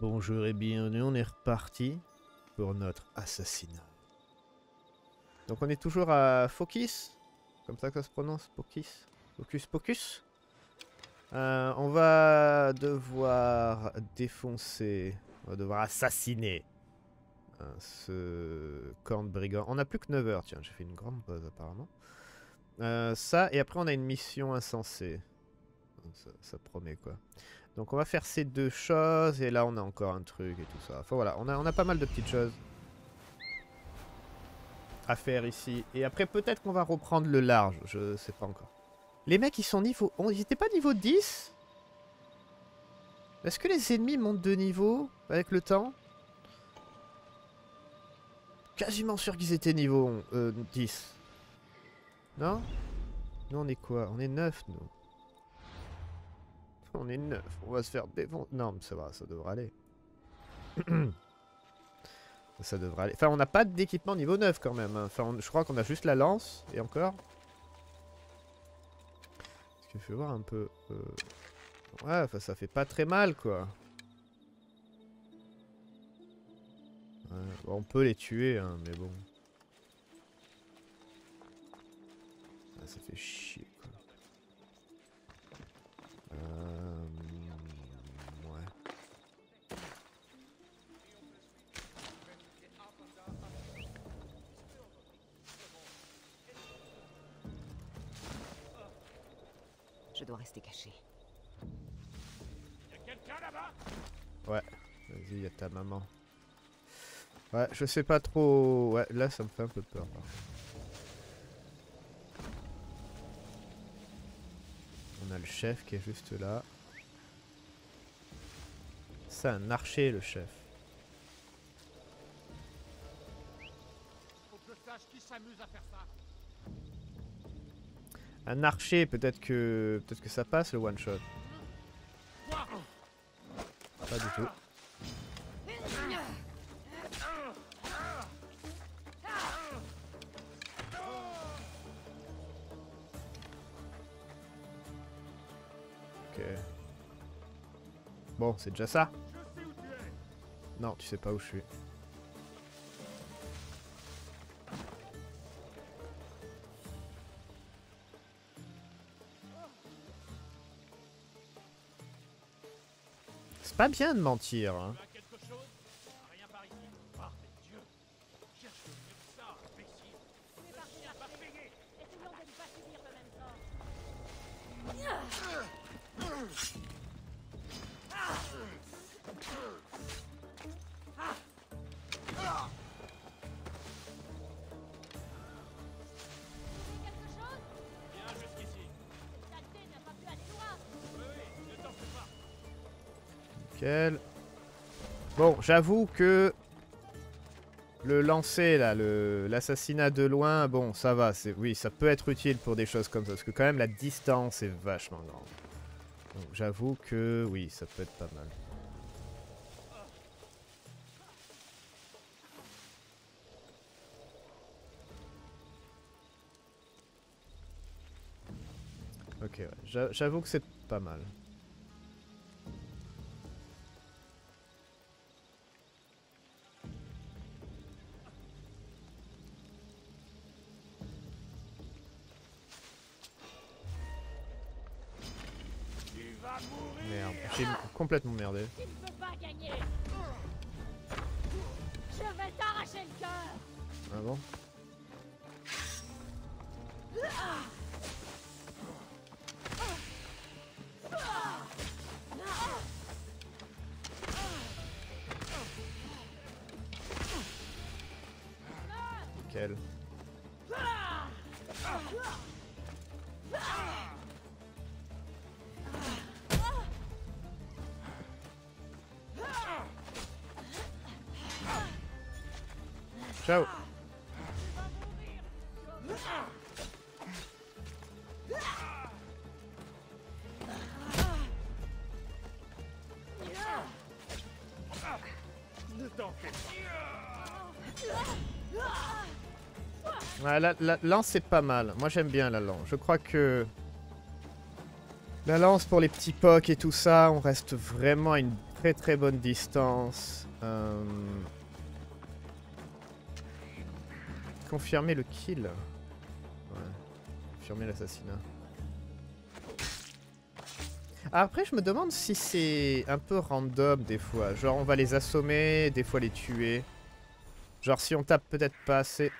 Bonjour et bienvenue, on est reparti pour notre assassinat. Donc on est toujours à Focus, comme ça que ça se prononce, Focus, Focus, Focus. On va devoir défoncer, on va devoir assassiner ce camp de brigands. On n'a plus que 9 heures, tiens, j'ai fait une grande pause apparemment. Ça, et après on a une mission insensée. Ça promet quoi. Donc on va faire ces deux choses, et là on a encore un truc et tout ça. Enfin voilà, on a pas mal de petites choses à faire ici. Et après peut-être qu'on va reprendre le large, je sais pas encore. Les mecs ils sont niveau... Ils étaient pas niveau 10? Est-ce que les ennemis montent de niveau avec le temps? Quasiment sûr qu'ils étaient niveau 10. Non? Nous on est quoi? On est 9 nous. On est 9, on va se faire défoncer. Non, mais ça va, ça devrait aller. Ça devrait aller. Enfin, on n'a pas d'équipement niveau 9 quand même. Hein. Enfin, je crois qu'on a juste la lance, et encore. Parce qu'il faut voir un peu... Ouais, enfin, ça fait pas très mal, quoi. Ouais, bon, on peut les tuer, hein, mais bon. Ah, ça fait chier, quoi. Ouais. Je dois rester caché. Y'a quelqu'un là-bas? Ouais, vas-y, y a ta maman. Ouais, je sais pas trop... Ouais, là, ça me fait un peu peur. On a le chef qui est juste là. C'est un archer, le chef. Faut que je sache qui s'amuse à faire ça. Un archer, peut-être que ça passe le one shot. Pas du tout. Ok. Bon, c'est déjà ça. Je sais où tu es. Non, tu sais pas où je suis. C'est pas bien de mentir, hein. Tu as quelque chose? Rien par ici. Par des dieux. Cherche le médecin, imbécile. C'est parti, Chien va payer. essayons de ne pas subir le même sort. Quelque chose? Viens jusqu'ici. Cette saleté n'a pas pu aller loin. Oui, ne t'en fais pas. Nickel. Bon, j'avoue que le lancer là, l'assassinat de loin, bon, ça va. Oui, ça peut être utile pour des choses comme ça, parce que quand même la distance est vachement grande. Donc j'avoue que oui, ça peut être pas mal. Ok, ouais. J'avoue que c'est pas mal. Tu vas mourir. Merde, j'ai complètement merdé. Tu ne peux pas gagner. Je vais t'arracher le cœur. Ah bon? Nickel. Ciao. Ne t'en fais pas. Ouais, la lance c'est pas mal. Moi j'aime bien la lance. Je crois que La lance pour les petits pocs et tout ça, on reste vraiment à une très très bonne distance. Confirmer le kill. Ouais. Confirmer l'assassinat. Après, je me demande si c'est un peu random des fois. Genre, on va les assommer, des fois les tuer. Genre, si on tape peut-être pas assez.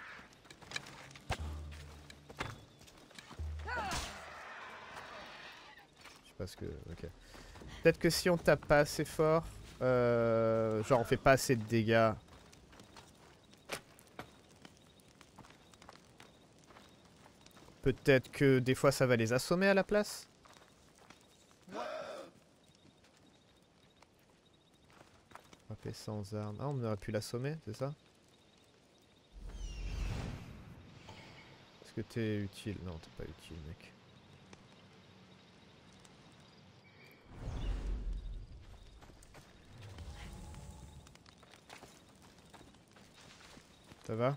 Je sais pas ce que... Ok. Peut-être que si on tape pas assez fort, genre on fait pas assez de dégâts. Peut-être que des fois ça va les assommer à la place. Frapper sans arme. Ah, on aurait pu l'assommer, c'est ça? Est-ce que t'es utile? Non, t'es pas utile, mec. Ça va?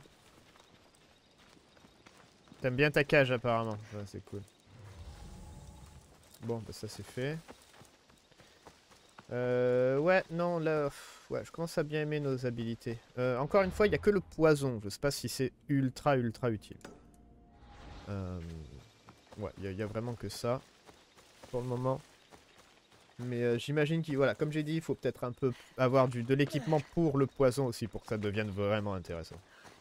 T'aimes bien ta cage apparemment. Ouais, c'est cool. Bon, bah ça c'est fait. Ouais, non, là... Ouais, je commence à bien aimer nos habilités. Encore une fois, il n'y a que le poison. Je sais pas si c'est ultra utile. Ouais, il y a vraiment que ça. Pour le moment. Mais j'imagine qu'il... Voilà, comme j'ai dit, il faut peut-être un peu avoir de l'équipement pour le poison aussi. Pour que ça devienne vraiment intéressant.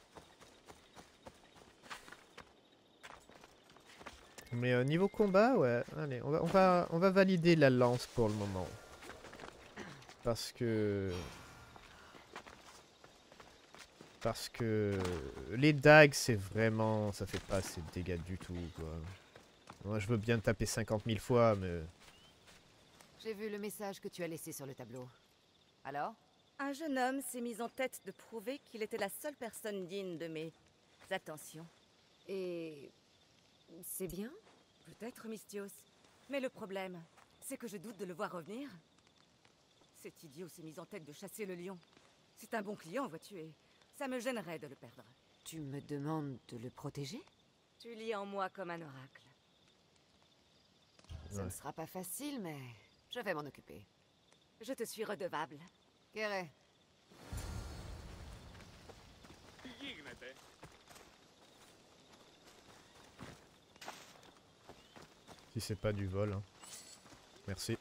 Mais niveau combat, ouais. Allez, on va valider la lance pour le moment. Parce que les dagues, c'est vraiment... Ça fait pas assez de dégâts du tout, quoi. Moi, je veux bien taper 50 000 fois, mais... J'ai vu le message que tu as laissé sur le tableau. Alors? Un jeune homme s'est mis en tête de prouver qu'il était la seule personne digne de mes attentions. Et... c'est bien? Peut-être, Mystios. Mais le problème, c'est que je doute de le voir revenir. Cet idiot s'est mis en tête de chasser le lion. C'est un bon client, vois-tu, et ça me gênerait de le perdre. Tu me demandes de le protéger? Tu lis en moi comme un oracle. Ça ne sera pas facile, mais je vais m'en occuper. Je te suis redevable. Kéré. Si c'est pas du vol, hein. Merci.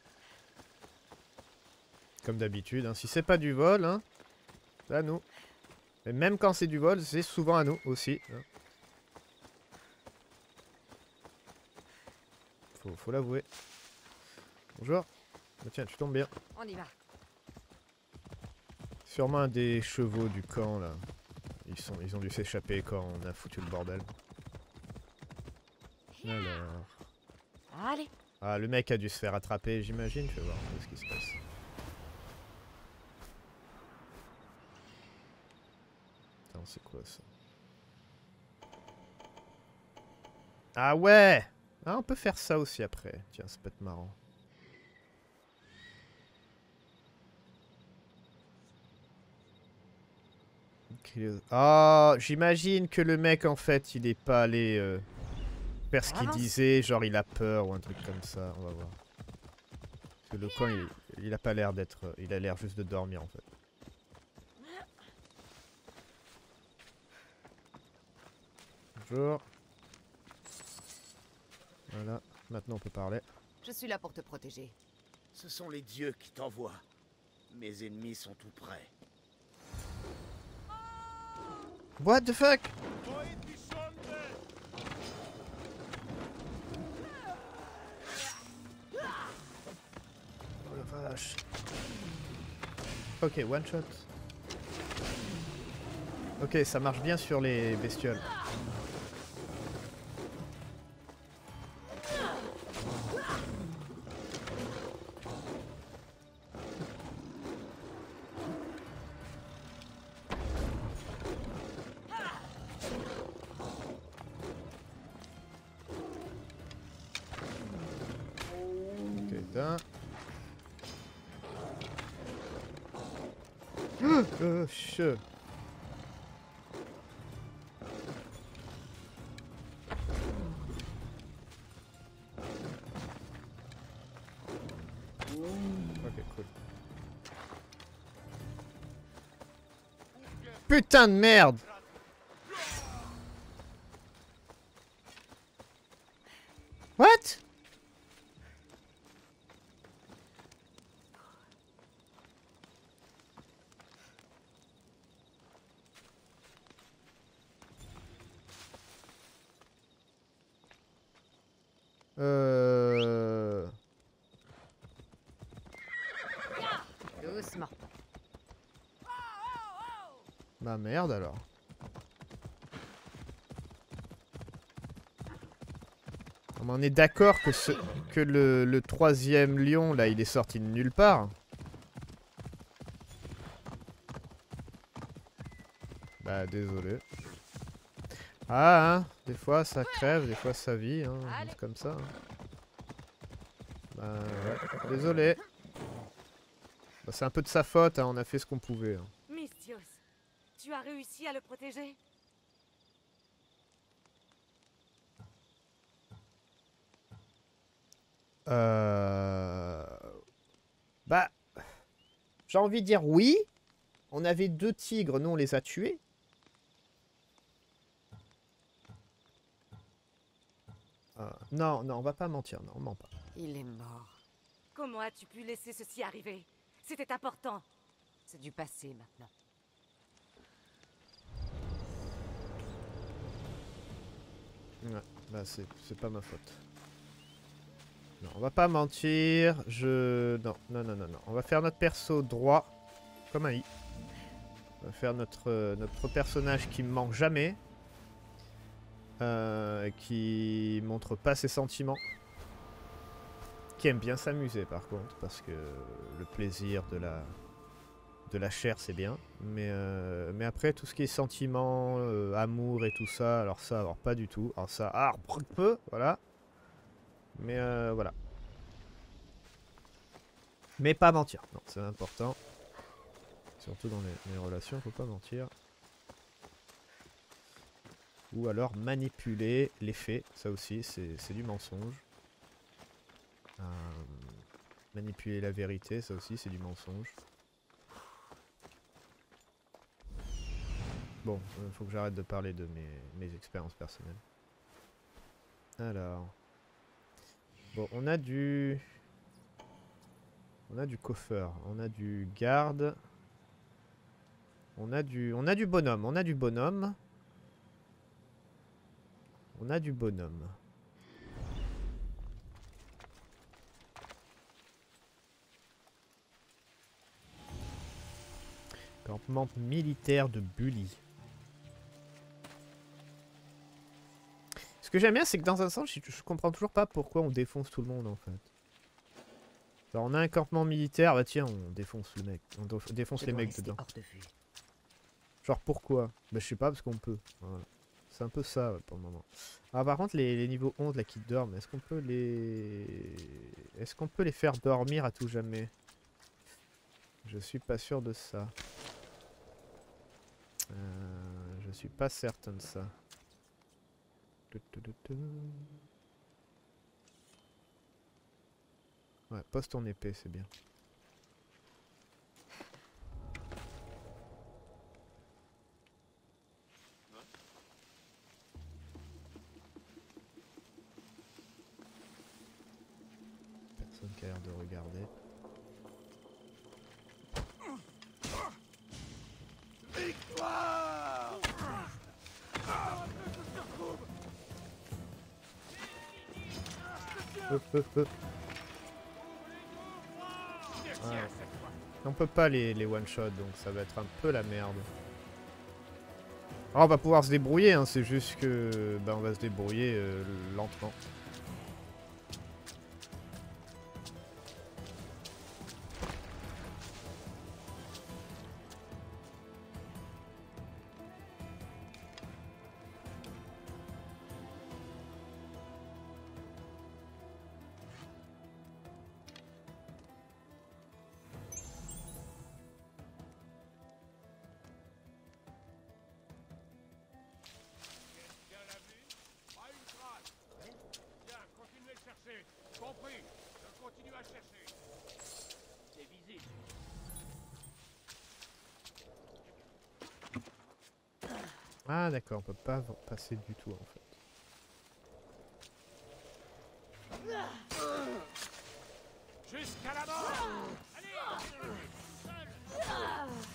Comme d'habitude, hein. Si c'est pas du vol, hein, c'est à nous. Et même quand c'est du vol, c'est souvent à nous aussi, hein. Faut l'avouer. Bonjour. Oh, tiens, tu tombes bien. On y va. Sûrement un des chevaux du camp, là. Ils ont dû s'échapper quand on a foutu le bordel. Alors... Allez. Ah, le mec a dû se faire attraper, j'imagine. Je vais voir un peu ce qui se passe. Attends, c'est quoi ça? Ah ouais! Ah, on peut faire ça aussi après. Tiens, ça peut être marrant. Ah, j'imagine que le mec, en fait, il est pas allé faire ce qu'il disait. Genre, il a peur ou un truc comme ça. On va voir. Parce que le camp, il a pas l'air d'être... Il a l'air juste de dormir, en fait. Bonjour. Voilà, maintenant on peut parler. Je suis là pour te protéger. Ce sont les dieux qui t'envoient. Mes ennemis sont tout près. What the fuck? Oh la vache. Ok, one shot. Ok, ça marche bien sur les bestioles. Che. putain de merde! What? Doucement. Bah merde alors. On est d'accord que, que le troisième lion là il est sorti de nulle part. Bah désolé. Ah hein, des fois ça crève, des fois ça vit, hein, c'est comme ça. Bah ouais, désolé. Bah, c'est un peu de sa faute, hein, on a fait ce qu'on pouvait. Hein. Misthios, tu as réussi à le protéger? Bah, j'ai envie de dire oui. On avait 2 tigres, nous on les a tués. Non, non, on va pas mentir, non, on ment pas. Il est mort. Comment as-tu pu laisser ceci arriver? C'était important. C'est du passé maintenant. Ouais, bah c'est pas ma faute. Non, on va pas mentir, Non, non, non, non, non. On va faire notre perso droit, comme un i. On va faire notre personnage qui ment jamais. Qui montre pas ses sentiments. Qui aime bien s'amuser par contre, parce que le plaisir de la chair c'est bien. Mais après tout ce qui est sentiments, amour et tout ça, alors ça, alors pas du tout. Alors ça, un peu, voilà. Mais voilà. Mais pas mentir, non, c'est important. Surtout dans les relations, faut pas mentir. Ou alors manipuler les faits, ça aussi c'est du mensonge. Manipuler la vérité, ça aussi c'est du mensonge. Bon, faut que j'arrête de parler de mes expériences personnelles. Alors... Bon, on a du coffeur, on a du garde. On a du bonhomme, on a du bonhomme. On a du bonhomme. Campement militaire de Bully. Ce que j'aime bien, c'est que dans un sens, je comprends toujours pas pourquoi on défonce tout le monde en fait. Genre, on a un campement militaire, bah tiens, on défonce le mec. On défonce les mecs dedans. Genre pourquoi? Bah je sais pas, parce qu'on peut. Voilà. C'est un peu ça ouais, pour le moment. Ah par contre les niveaux 11 là qui dorment, est-ce qu'on peut les faire dormir à tout jamais? Je suis pas sûr de ça. Je suis pas certain de ça. Ouais, pose ton épée, c'est bien. Personne qui a l'air de regarder. Ouais. On peut pas les one shot donc ça va être un peu la merde. Alors on va pouvoir se débrouiller, hein, c'est juste que bah, on va se débrouiller lentement. Ah d'accord, on peut pas passer du tout en fait. Jusqu'à la mort. Allez, seul.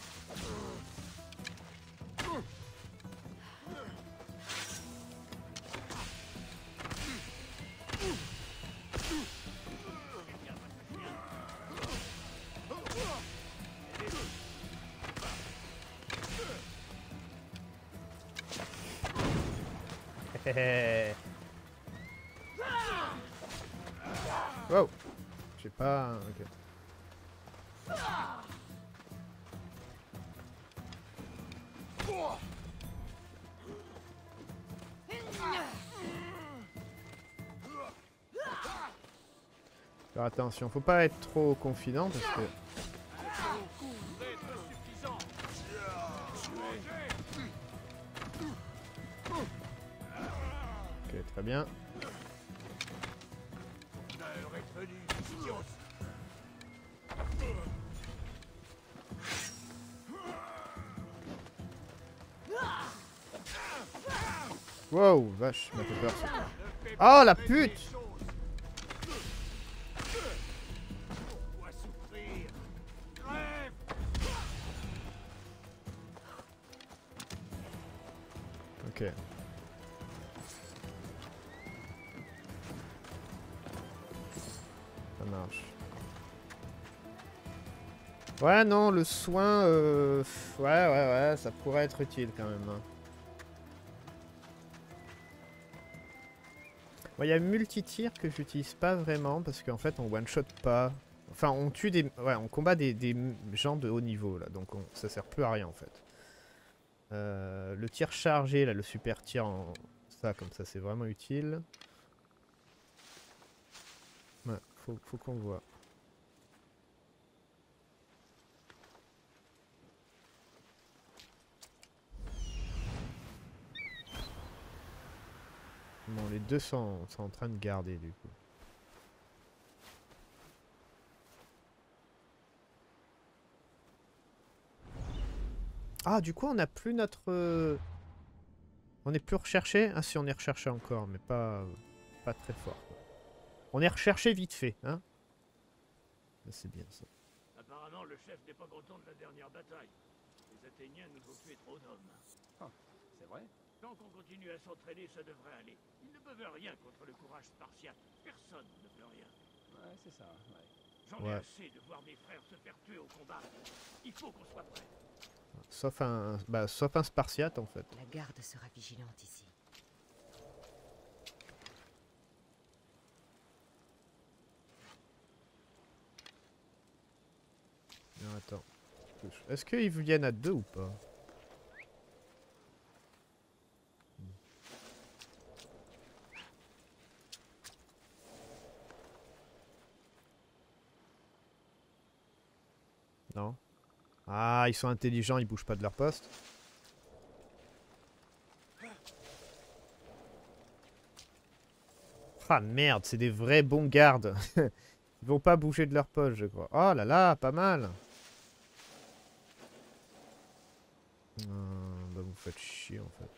Wow. J'ai pas... Ok. Alors attention, faut pas être trop confident parce que... Ok, très bien. L'heure est venue, Mistios. Wow, vache, ça m'a fait peur. Ça. Oh la pute! Pourquoi souffrir? Crève! Ok. Ça marche. Ouais, non, le soin... ouais, ça pourrait être utile quand même. Hein. Il y a multi-tir que j'utilise pas vraiment parce qu'en fait on one-shot pas. Enfin on tue des... Ouais, on combat des gens de haut niveau là, donc ça sert plus à rien en fait. Le tir chargé, là, le super tir en... Ça, comme ça c'est vraiment utile. Ouais, faut qu'on voit. Bon, les deux sont en train de garder du coup. Ah, du coup, on n'a plus notre... On n'est plus recherché? Ah si, on est recherché encore, mais pas très fort. Quoi. On est recherché vite fait, hein? C'est bien ça. Apparemment, le chef n'est pas content de la dernière bataille. Les Athéniens nous ont tué trop d'hommes. C'est vrai? Tant qu'on continue à s'entraîner, ça devrait aller. Ils ne peuvent rien contre le courage spartiate. Personne ne peut rien. Ouais, c'est ça, ouais. J'en ai assez de voir mes frères se faire tuer au combat. Il faut qu'on soit prêts. Sauf un Spartiate en fait. La garde sera vigilante ici. Non, attends. Est-ce qu'ils viennent à deux ou pas? Non. Ah, ils sont intelligents, ils bougent pas de leur poste. Ah merde, c'est des vrais bons gardes. Ils vont pas bouger de leur poste, je crois. Oh là là, pas mal. Bah vous faites chier en fait.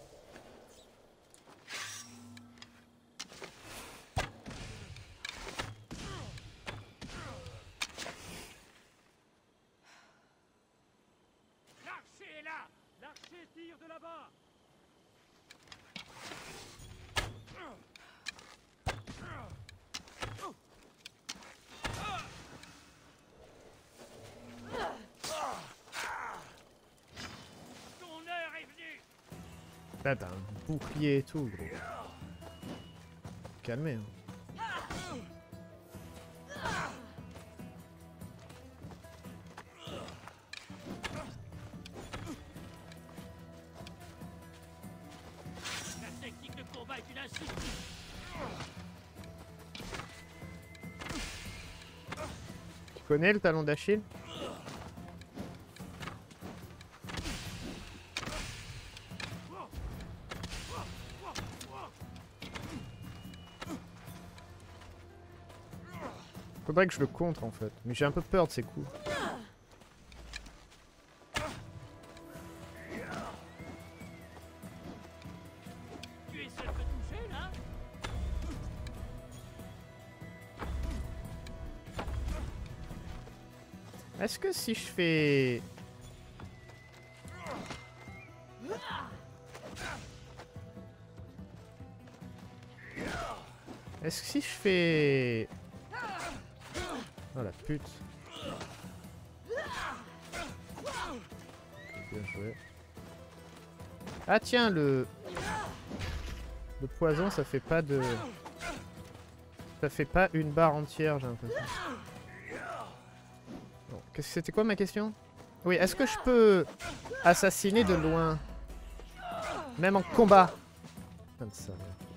L'archer est là! L'archer tire de là-bas! Ton heure est venue! Là, t'as un bouclier et tout, gros. Calmez. Hein. La technique de combat est une insulte! Tu connais le talon d'Achille? Faudrait que je le contre en fait, mais j'ai un peu peur de ces coups. Est-ce que si je fais... Est-ce que si je fais... Oh la pute. Bien joué. Ah tiens, le poison, ça fait pas de... Ça fait pas une barre entière, j'ai l'impression. Bon, c'était quoi ma question? Oui, est-ce que je peux assassiner de loin? Même en combat? Comme ça.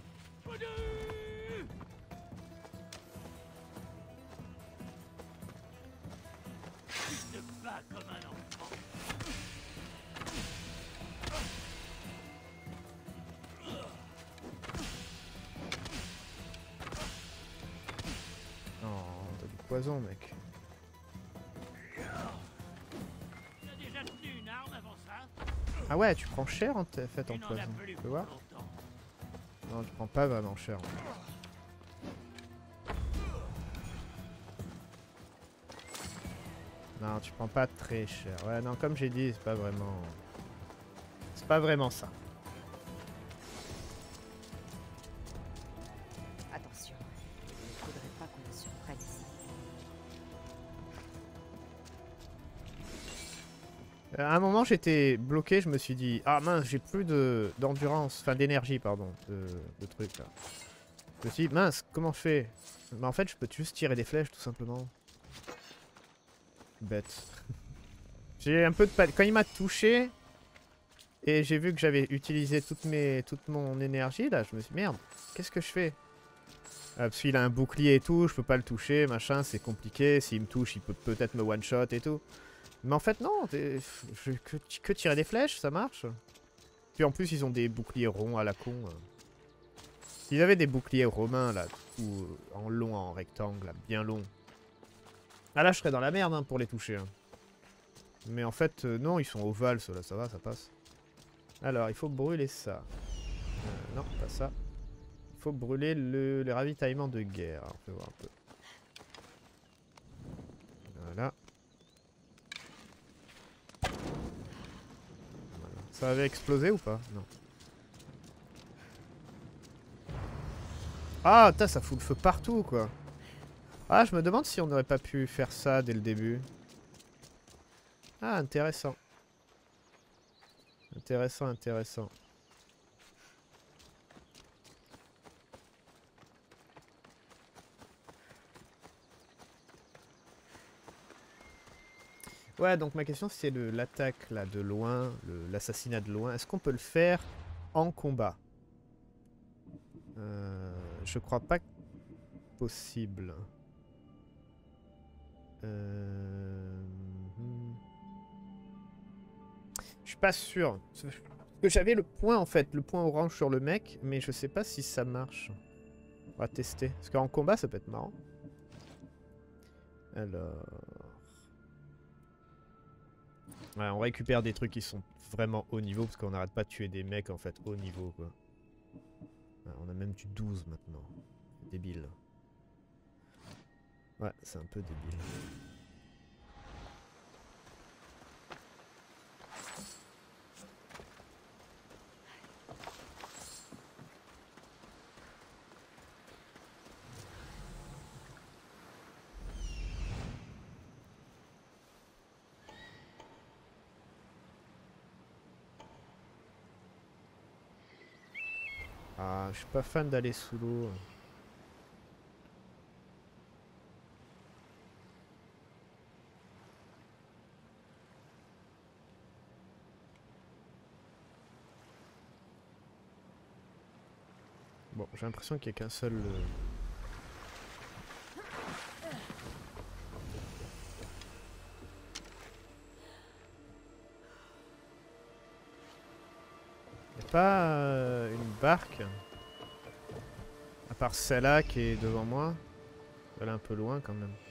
Poison, mec. Ah ouais, tu prends cher en fait en poison. Tu peux voir? Non, tu prends pas vraiment cher. Non, tu prends pas très cher. Ouais, non, comme j'ai dit, c'est pas vraiment... C'est pas vraiment ça. Attention, il ne faudrait pas qu'on me surprenne ici. À un moment, j'étais bloqué, je me suis dit, ah mince, j'ai plus d'endurance, enfin d'énergie, pardon, de trucs là. Je me suis dit, mince, comment je fais? Bah en fait, je peux juste tirer des flèches, tout simplement. Bête. J'ai un peu de panique. Quand il m'a touché, et j'ai vu que j'avais utilisé toute mon énergie, là, je me suis dit, merde, qu'est-ce que je fais? Parce qu'il a un bouclier et tout, je peux pas le toucher, machin, c'est compliqué. S'il me touche, il peut peut-être me one-shot et tout. Mais en fait, non, que tirer des flèches, ça marche. Puis en plus, ils ont des boucliers ronds à la con. S'ils avaient des boucliers romains, là, tout en long, en rectangle, là, bien long. Ah là, je serais dans la merde hein, pour les toucher. Hein. Mais en fait, non, ils sont ovales, ceux-là, ça va, ça passe. Alors, il faut brûler ça. Non, pas ça. Il faut brûler le ravitaillement de guerre. Alors, on peut voir un peu. Voilà. Ça avait explosé ou pas? Non. Ah, ça fout le feu partout, quoi. Ah, je me demande si on n'aurait pas pu faire ça dès le début. Ah, intéressant. Intéressant, intéressant. Ouais, donc ma question c'est l'attaque là de loin, l'assassinat de loin. Est-ce qu'on peut le faire en combat? Je crois pas possible. Je suis pas sûr. Parce que j'avais le point en fait, le point orange sur le mec, mais je sais pas si ça marche. On va tester. Parce qu'en combat ça peut être marrant. Alors... Ouais, on récupère des trucs qui sont vraiment haut niveau parce qu'on n'arrête pas de tuer des mecs en fait haut niveau quoi. Ouais, on a même du 12 maintenant. C'est débile. Ouais, c'est un peu débile. Ah, je suis pas fan d'aller sous l'eau. Bon, j'ai l'impression qu'il n'y a qu'un seul... Il n'y a pas une barque? À part celle-là qui est devant moi. Elle est un peu loin quand même.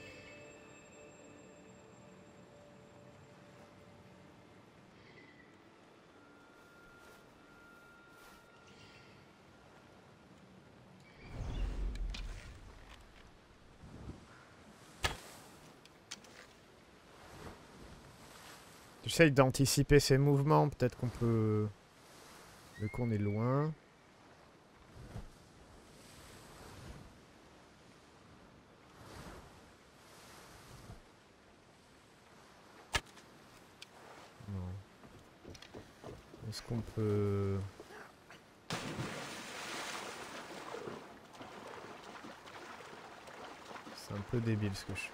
J'essaye d'anticiper ses mouvements. Peut-être qu'on peut... Vu qu'on est loin. Non. Est-ce qu'on peut... C'est un peu débile ce que je fais.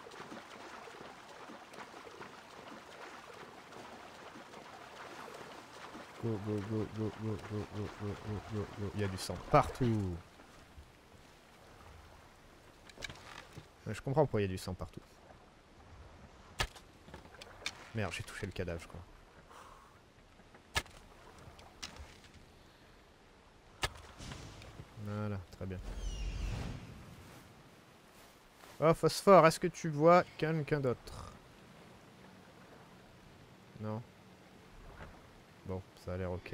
Go, go, go, go, go, go, go, go, go, go, go. Il y a du sang partout. Ouais, je comprends pourquoi il y a du sang partout. Merde, j'ai touché le cadavre, je crois. Voilà, très bien. Oh, Phosphore, est-ce que tu vois quelqu'un d'autre? Non. Bon, ça a l'air ok.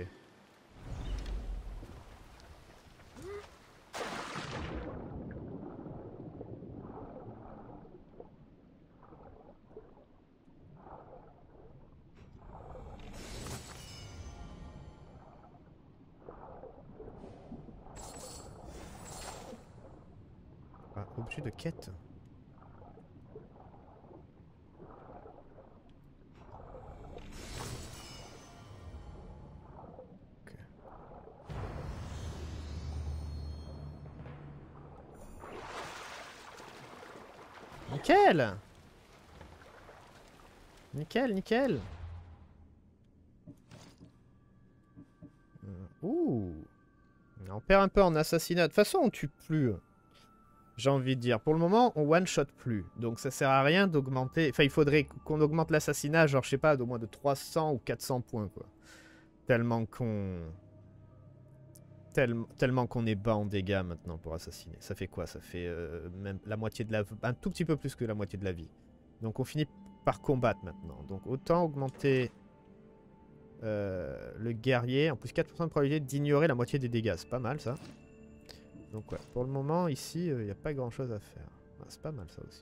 Ah, objet de quête. Nickel! Nickel, nickel! Ouh! On perd un peu en assassinat. De toute façon, on tue plus. J'ai envie de dire. Pour le moment, on one-shot plus. Donc ça sert à rien d'augmenter... Enfin, il faudrait qu'on augmente l'assassinat, genre, je sais pas, d'au moins de 300 ou 400 points, quoi. Tellement qu'on... Tellement qu'on est bas en dégâts maintenant pour assassiner. Ça fait quoi? Ça fait même la moitié de la... Un tout petit peu plus que la moitié de la vie. Donc on finit par combattre maintenant. Donc autant augmenter le guerrier. En plus 4% de probabilité d'ignorer la moitié des dégâts. C'est pas mal ça. Donc ouais, pour le moment ici, il n'y a pas grand chose à faire. Ah, c'est pas mal ça aussi.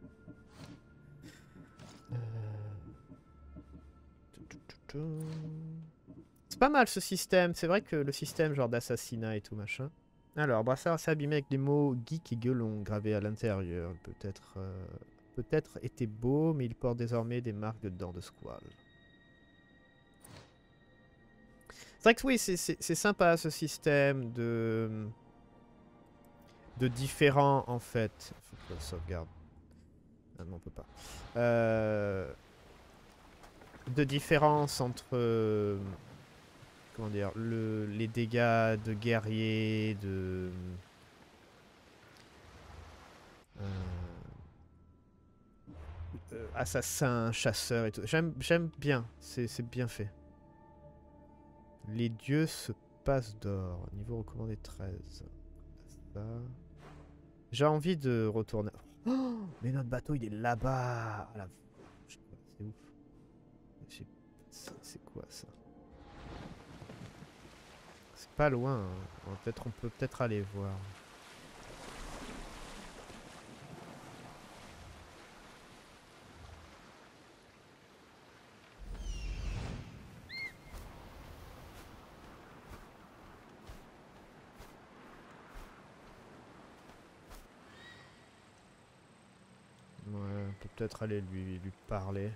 C'est pas mal ce système. C'est vrai que le système genre d'assassinat et tout machin. Alors, brassard assez abîmé avec des mots geek et gueulon gravés à l'intérieur. Peut-être était beau, mais il porte désormais des marques de dents de squale. C'est vrai que oui, c'est sympa ce système de différents en fait. Il faut que je sauvegarde. Ah non, on peut pas. De différence entre comment dire, les dégâts de guerrier, de assassin, chasseur et tout. J'aime bien, c'est bien fait. Les dieux se passent d'or. Niveau recommandé 13. Ça. J'ai envie de retourner. Oh, mais notre bateau il est là-bas. Ah, c'est ouf. C'est quoi ça? C'est pas loin. Hein. On peut peut-être aller voir. Ouais, on peut peut-être aller lui parler.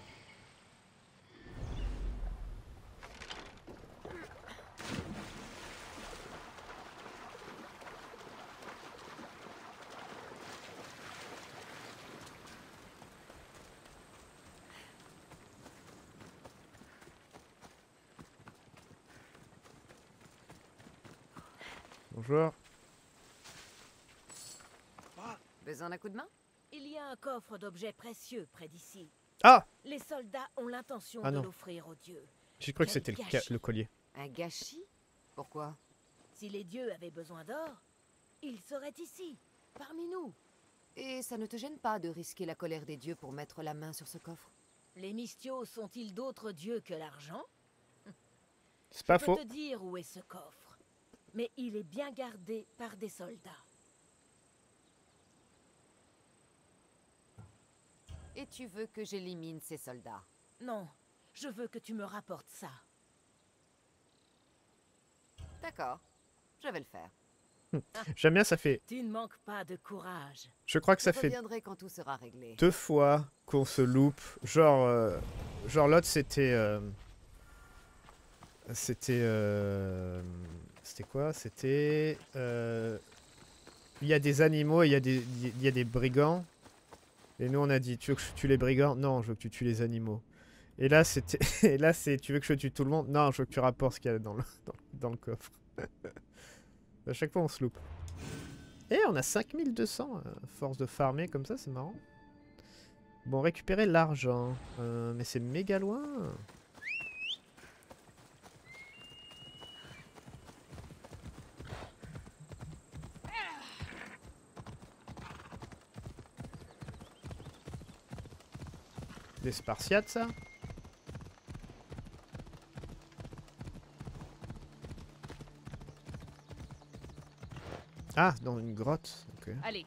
Bonjour. Besoin d'un coup de main? Il y a un coffre d'objets précieux près d'ici. Ah! Les soldats ont l'intention Ah de non. l'offrir aux dieux. J'ai cru que Quel c'était gâchis. le collier. Un gâchis? Pourquoi? Si les dieux avaient besoin d'or, ils seraient ici, parmi nous. Et ça ne te gêne pas de risquer la colère des dieux pour mettre la main sur ce coffre? Les Mystios sont-ils d'autres dieux que l'argent? C'est pas Je faux. peux te dire où est ce coffre, mais il est bien gardé par des soldats. Et tu veux que j'élimine ces soldats? Non, je veux que tu me rapportes ça. D'accord, je vais le faire. J'aime bien, ça fait... Tu ne manques pas de courage. Je crois que ça Je fait reviendrai quand tout sera réglé. 2 fois qu'on se loupe. Genre l'autre c'était... C'était... C'était quoi? C'était... Il y a des animaux et il y a des brigands. Et nous on a dit, tu veux que je tue les brigands? Non, je veux que tu tues les animaux. Et là c'était... Et là c'est, tu veux que je tue tout le monde? Non, je veux que tu rapportes ce qu'il y a dans le coffre. À chaque fois on se loupe. Et on a 5200 force de farmer comme ça, c'est marrant. Bon, récupérer l'argent. Mais c'est méga loin. Des Spartiates, ça? Ah, dans une grotte. Ok. Allez,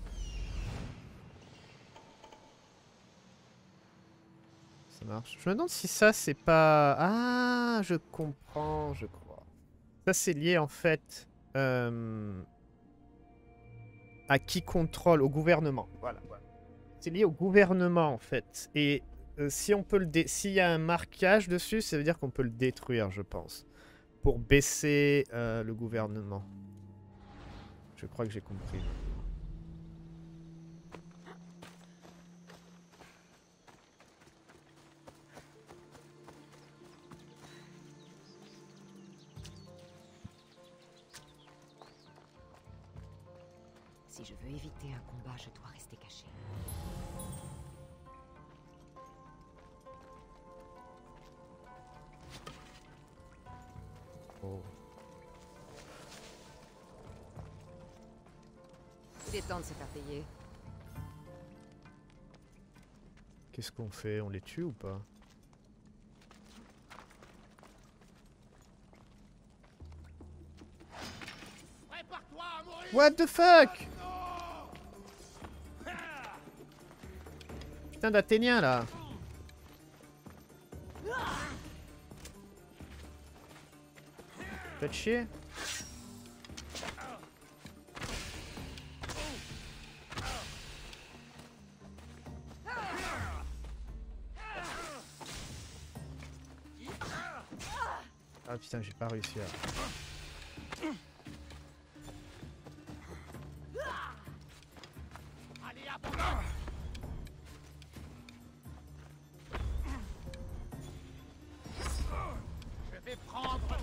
Ça marche. Je me demande si ça, c'est pas... Ah, je comprends, je crois. Ça, c'est lié, en fait, à qui contrôle, au gouvernement. Voilà. C'est lié au gouvernement, en fait. Et si on peut s'il y a un marquage dessus, ça veut dire qu'on peut le détruire, je pense. Pour baisser le gouvernement. Je crois que j'ai compris. Si je veux éviter un combat, je dois rester caché. Oh. Il est temps de se faire payer. Qu'est-ce qu'on fait? On les tue ou pas? Prépare-toi à mourir. What the fuck? Putain d'Athénien là. Faites chier. Ah putain, j'ai pas réussi à... Allez, abandonne. Je vais prendre.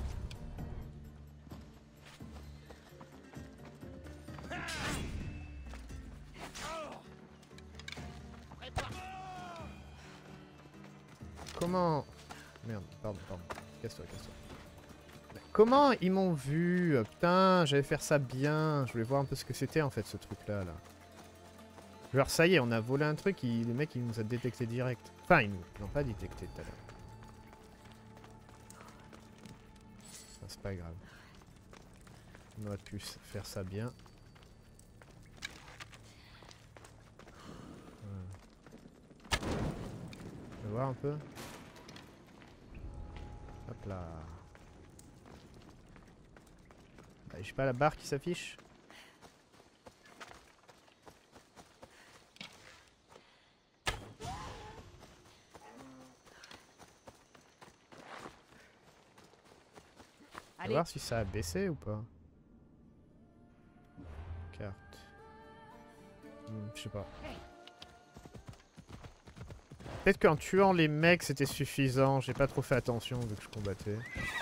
Comment... Merde, pardon. Casse-toi. Mais comment ils m'ont vu? Putain, j'allais faire ça bien. Je voulais voir un peu ce que c'était en fait ce truc-là. Là. Genre ça y est, on a volé un truc, le mec il nous a détecté direct. Enfin, ils n'ont pas détecté tout à l'heure. Enfin, c'est pas grave. On aurait pu faire ça bien. Voilà. On va voir un peu. Hop là. Bah, j'ai pas la barre qui s'affiche. On va allez. voir si ça a baissé ou pas. Carte. Je sais pas. Peut-être qu'en tuant les mecs c'était suffisant. J'ai pas trop fait attention vu que je combattais.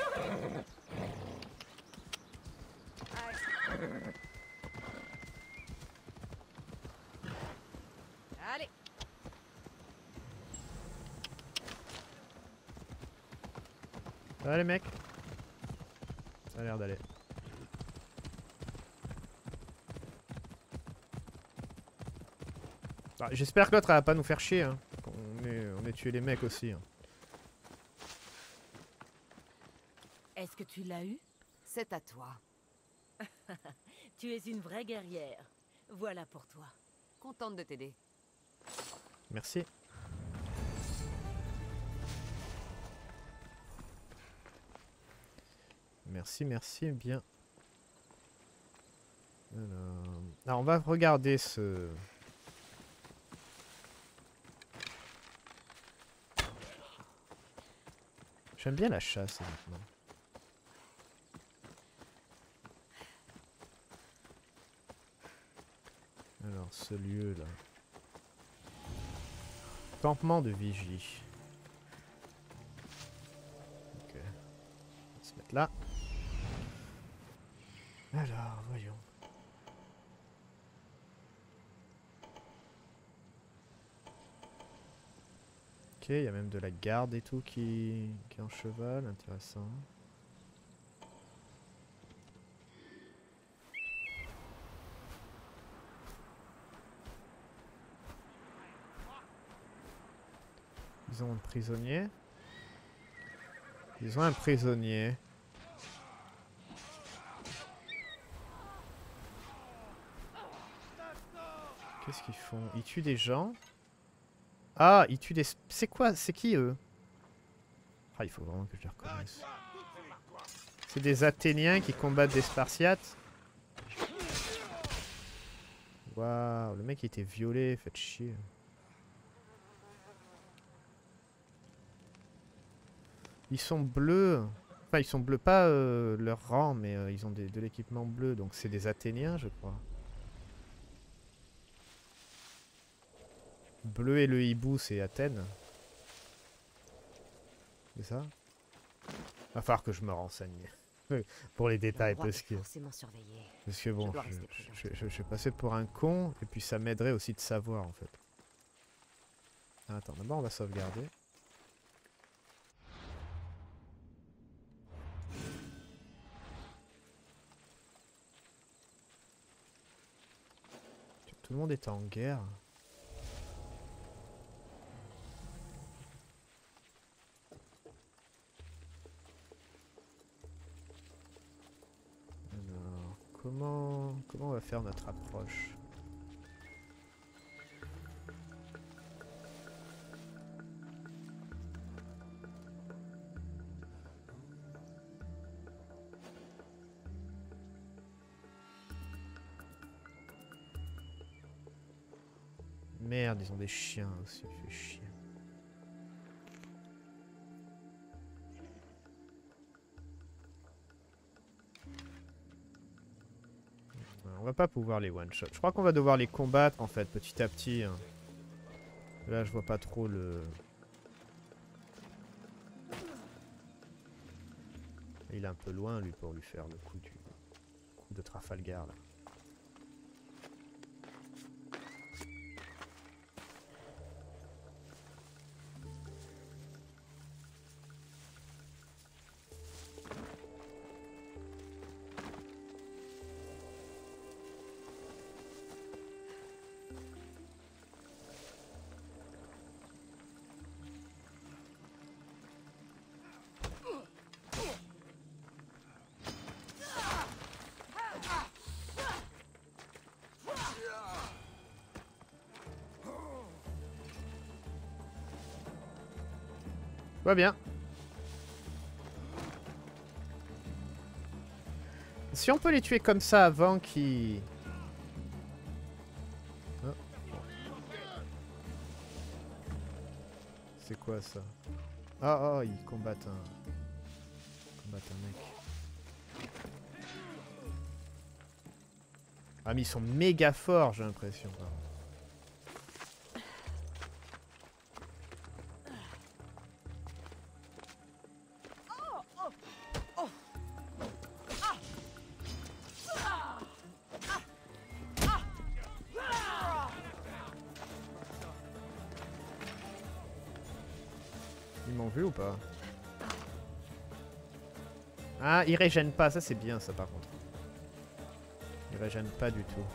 Allez. Ça va les mecs? Ça a l'air d'aller. Ah, j'espère que l'autre elle va pas nous faire chier. Hein. On ait tué les mecs aussi. Hein. Est-ce que tu l'as eu? C'est à toi. Tu es une vraie guerrière. Voilà pour toi. Contente de t'aider. Merci. Merci, merci, bien. Alors, on va regarder ce... J'aime bien la chasse, maintenant. Alors, ce lieu-là. Campement de vigie. Ok. On va se mettre là. Alors, voyons. Ok, il y a même de la garde et tout qui est en cheval, intéressant. Ils ont un prisonnier. Ils ont un prisonnier. Qu'est-ce qu'ils font? Ils tuent des gens. Ah, ils tuent des... C'est quoi? C'est qui eux? Ah, il faut vraiment que je les reconnaisse. C'est des Athéniens qui combattent des Spartiates. Waouh, le mec il était violé, faites chier. Ils sont bleus. Enfin, ils sont bleus, pas leur rang, mais ils ont de l'équipement bleu. Donc c'est des Athéniens, je crois. Bleu et le hibou, c'est Athènes. C'est ça? Va falloir que je me renseigne. Pour les détails, parce que bon, je vais passer pour un con, et puis ça m'aiderait aussi de savoir, en fait. Attends, d'abord on va sauvegarder. Tout le monde est en guerre. Alors, comment on va faire notre approche? Merde, ils ont des chiens aussi, fait chier. On va pas pouvoir les one-shot. Je crois qu'on va devoir les combattre en fait, petit à petit. Hein. Là, je vois pas trop le... Il est un peu loin, lui, pour lui faire le coup de Trafalgar, là. Va bien. Si on peut les tuer comme ça avant qu'ils... Oh. C'est quoi ça? Ah, oh, ils combattent un mec. Ah mais ils sont méga forts, j'ai l'impression. Ils m'ont vu ou pas? Ah, ils régènent pas, ça c'est bien ça par contre. Ils régènent pas du tout.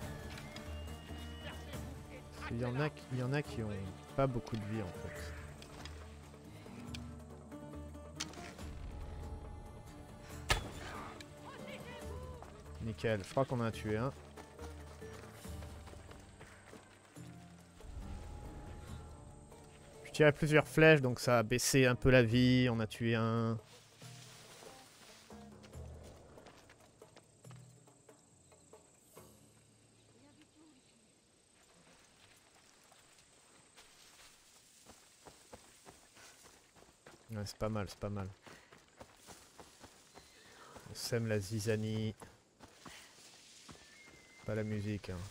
Il y en a qui ont pas beaucoup de vie en fait. Nickel, je crois qu'on en a tué un. Je tirais plusieurs flèches donc ça a baissé un peu la vie, on a tué un. Ouais, c'est pas mal, c'est pas mal. On sème la zizanie. Pas la musique, hein.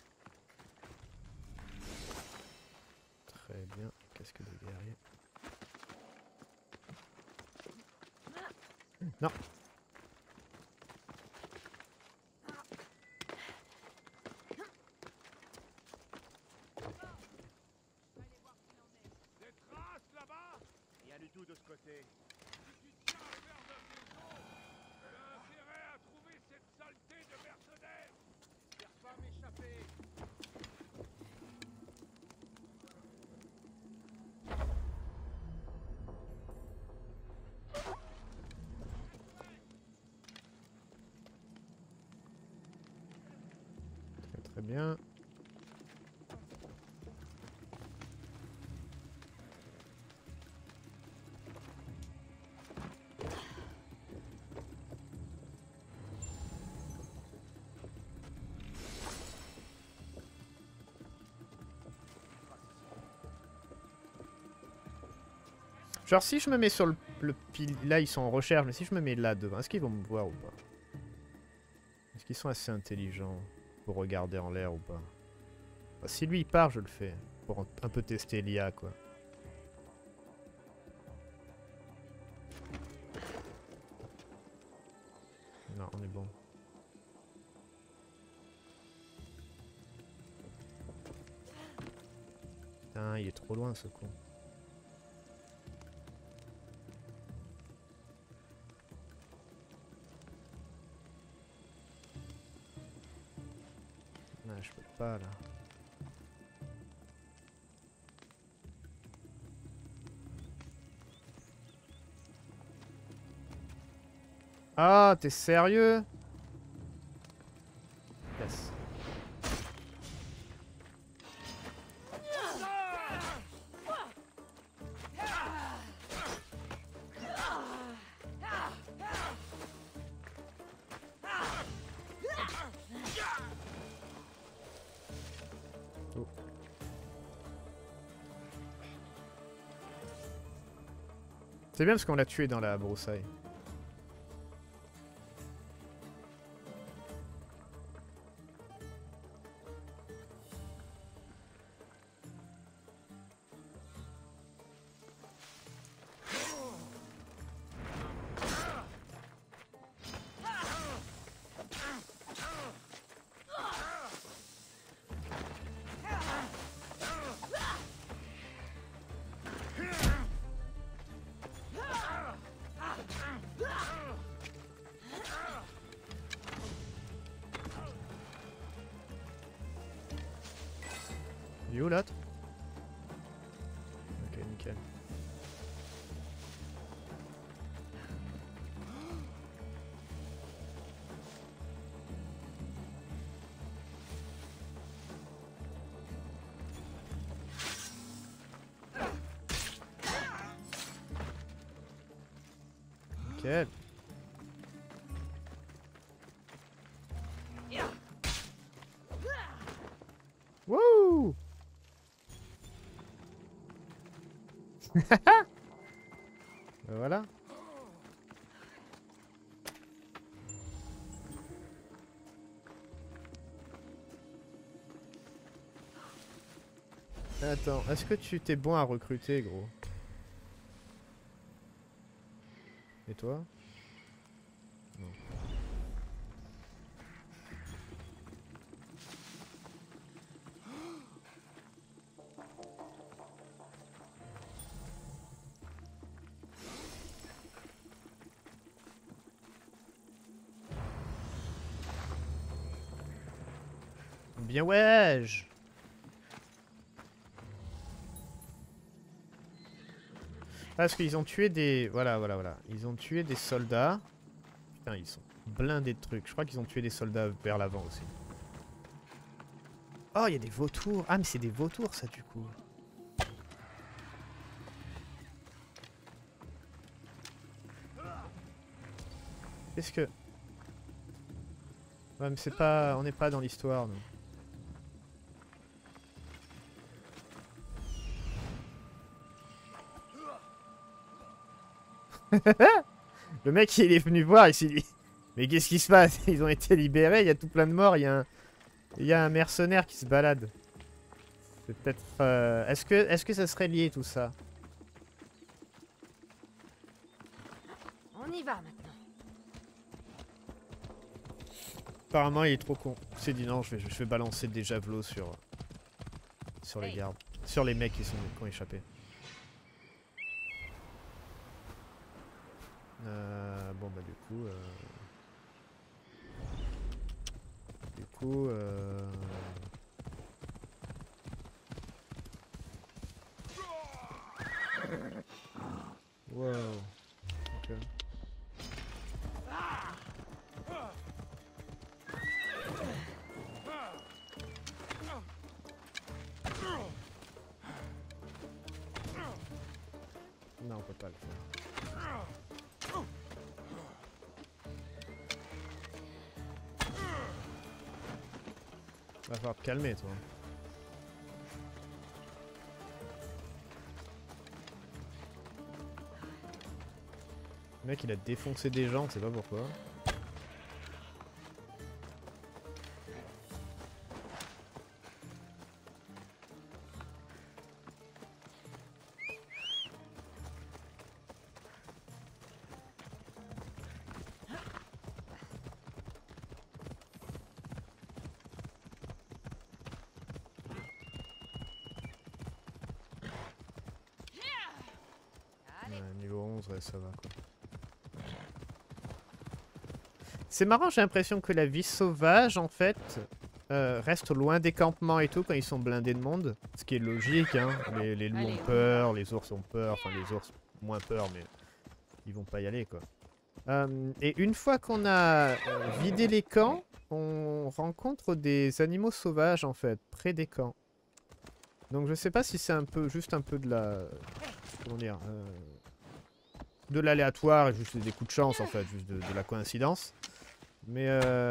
Très bien. Qu'est-ce que des guerriers? Non. Des traces là-bas? Rien du tout de ce côté. Si tu tiens à faire de tes eaux, j'ai intérêt à trouver cette saleté de mercenaires. J'espère pas m'échapper. Très très bien. Genre si je me mets sur le pile... Là ils sont en recherche, mais si je me mets là devant, est-ce qu'ils vont me voir ou pas? Est-ce qu'ils sont assez intelligents pour regarder en l'air ou pas? Bah, si lui il part, je le fais. Pour un peu tester l'IA quoi. Non, on est bon. Putain, il est trop loin ce con. Ah, je peux pas là. Ah, t'es sérieux? Yes. Oh. C'est bien parce qu'on l'a tué dans la broussaille. Il est où l'autre? Ok, nickel. Nickel. Wouh! Voilà. Attends, est-ce que tu t'es bon à recruter, gros? Et toi? Non. Bien ouais. Parce qu'ils ont tué des... Voilà. Ils ont tué des soldats. Putain, ils sont blindés de trucs. Je crois qu'ils ont tué des soldats vers l'avant aussi. Oh, il y a des vautours. Ah, mais c'est des vautours, ça, du coup. Qu'est-ce que... Ouais, mais c'est pas... On n'est pas dans l'histoire, nous. Le mec, il est venu voir, il s'est dit... Mais qu'est-ce qui se passe? Ils ont été libérés, il y a tout plein de morts, il y a un mercenaire qui se balade. C'est peut-être... Est-ce que ça serait lié tout ça? On y va maintenant. Apparemment, il est trop con. Il s'est dit non, je vais balancer des javelots sur les gardes. Sur les mecs qui ont échappé. Bon bah du coup... Wow. Ok. Non, on peut pas le faire. Va falloir te calmer, toi. Le mec, il a défoncé des gens, on sait pas pourquoi. Niveau 11, ouais, ça va quoi. C'est marrant, j'ai l'impression que la vie sauvage, en fait, reste loin des campements et tout quand ils sont blindés de monde. Ce qui est logique, hein. Les loups ont peur, les ours ont peur, enfin les ours moins peur, mais ils vont pas y aller quoi. Et une fois qu'on a vidé les camps, on rencontre des animaux sauvages en fait, près des camps. Donc je sais pas si c'est un peu, juste un peu de la... Comment dire de l'aléatoire et juste des coups de chance en fait, juste de la coïncidence. Mais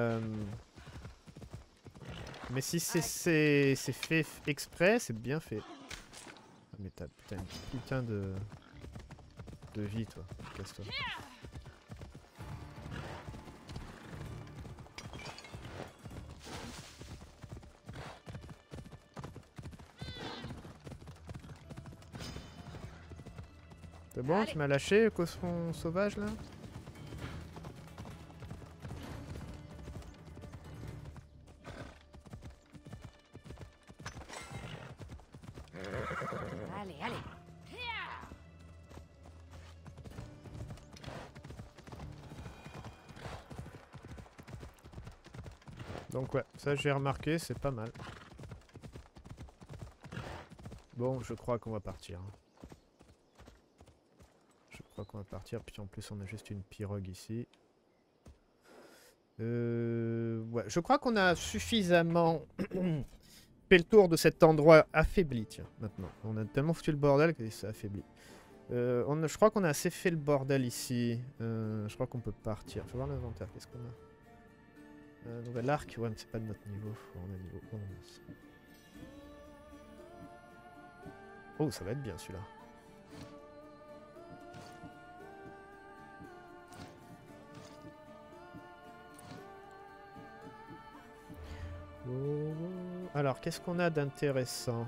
si c'est fait exprès, c'est bien fait. Ah, mais t'as une putain de vie toi, casse-toi. C'est bon, tu m'as lâché, Cosson sauvage là? Allez, allez. Donc ouais, ça j'ai remarqué, c'est pas mal. Bon, je crois qu'on va partir. Je crois qu'on va partir, puis en plus on a juste une pirogue ici. Ouais, je crois qu'on a suffisamment fait le tour de cet endroit affaibli, tiens, maintenant. On a tellement foutu le bordel que ça affaiblit. Je crois qu'on a assez fait le bordel ici. Je crois qu'on peut partir. Faut voir l'inventaire, qu'est-ce qu'on a? Nouvel arc, ouais mais c'est pas de notre niveau. On a niveau 11. Oh, ça va être bien celui-là. Alors, qu'est-ce qu'on a d'intéressant?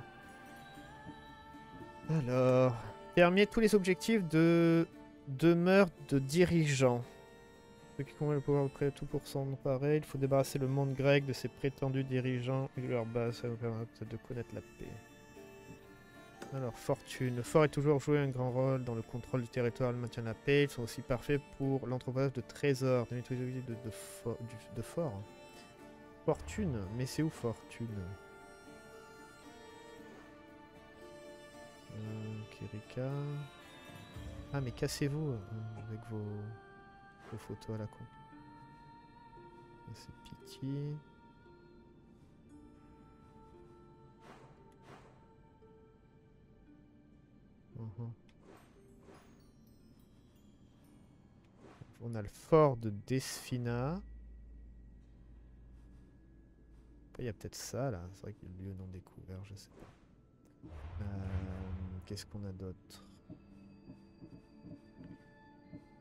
Alors, terminer tous les objectifs de demeure de dirigeants. Ceux qui convainquent le pouvoir près tout pour s'emparer, il faut débarrasser le monde grec de ses prétendus dirigeants et de leur base. Ça nous permettra de connaître la paix. Alors, fortune. Le fort est toujours joué un grand rôle dans le contrôle du territoire et le maintien de la paix. Ils sont aussi parfaits pour l'entreposage de trésors. De nettoyer les objectifs de fort. Fortune, mais c'est où fortune? Kirika. Ah mais cassez-vous avec vos photos à la con. C'est pitié. On a le fort de Desfina. Il y a peut-être ça là, c'est vrai qu'il y a le lieu non découvert, je sais pas. Qu'est-ce qu'on a d'autre?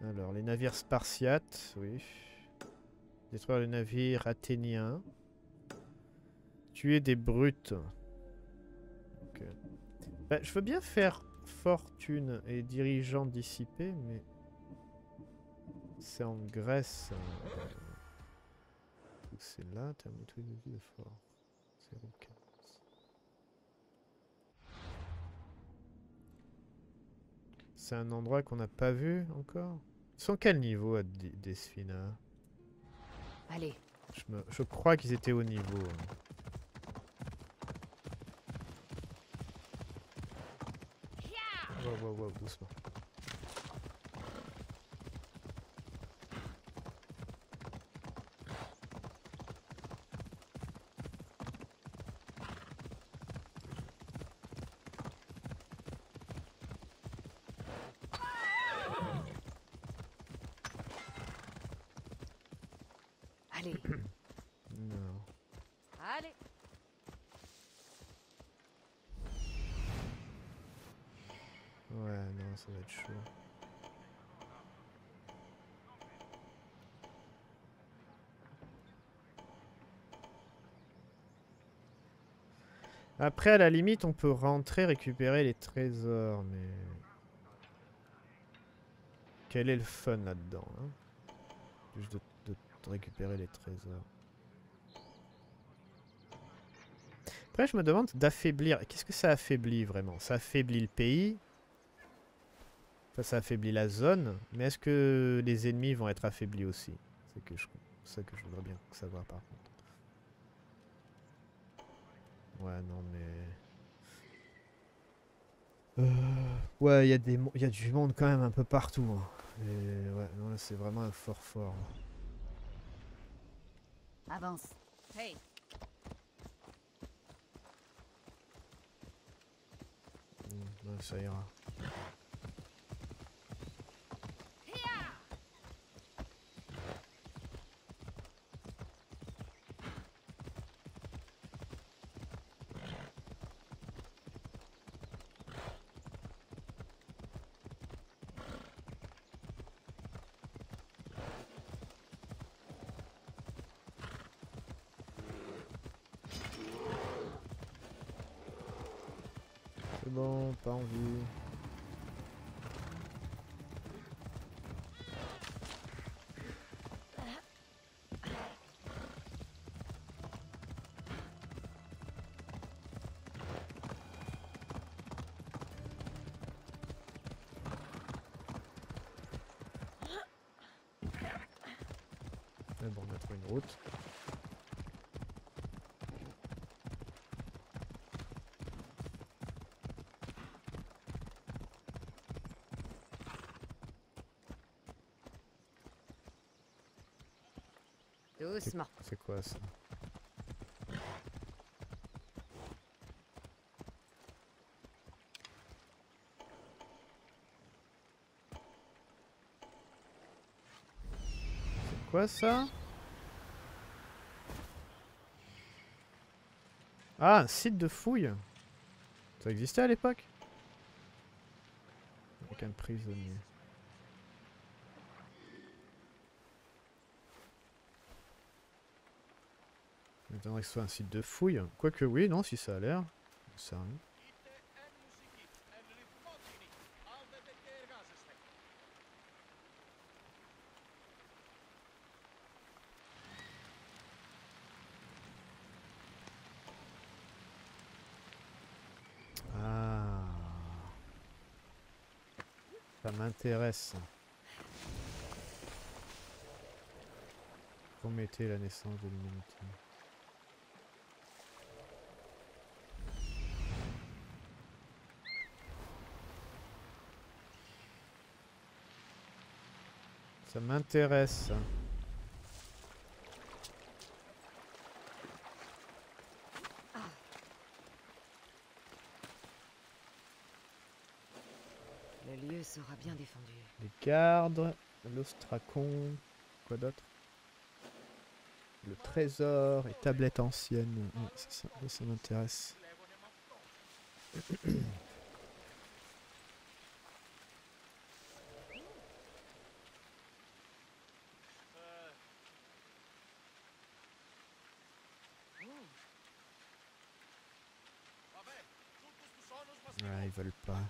Alors, les navires spartiates, oui. Détruire les navires athéniens. Tuer des brutes. Ok. Bah, je veux bien faire fortune et dirigeant dissipé, mais... C'est en Grèce. C'est là, terminer tous les défis de fort. 0,15. C'est un endroit qu'on n'a pas vu encore. Ils sont quel niveau à Desfina? Allez, Je crois qu'ils étaient au niveau. Wow, doucement. allez, Non. Allez. Ouais, non, ça va être chaud. Après, à la limite, on peut rentrer récupérer les trésors, mais... Quel est le fun là-dedans, hein? Juste de récupérer les trésors. Après, je me demande d'affaiblir. Qu'est-ce que ça affaiblit vraiment? Ça affaiblit le pays. Enfin, ça affaiblit la zone. Mais est-ce que les ennemis vont être affaiblis aussi? C'est ça que je voudrais bien savoir par contre. Ouais, non, mais... Ouais, il y a du monde quand même un peu partout. Hein. Et ouais, non, là, c'est vraiment un fort. avance. Hey. Ouais, ça ira. C'est bon, pas envie. Mais bon, on a trouvé une route. Doucement. C'est quoi ça? C'est quoi ça? Ah, un site de fouille. Ça existait à l'époque? Avec un prisonnier. Il m'étonnerait que ce soit un site de fouille. Quoique oui, non, si ça a l'air. Ça sert à rien. Ah. Ça m'intéresse. Promettez la naissance de l'humanité. Ça m'intéresse. Le lieu sera bien défendu. Les gardes, l'ostracon, quoi d'autre? Le trésor et tablette ancienne. Ouais, c'est ça, ça m'intéresse. Ouais, ils veulent pas.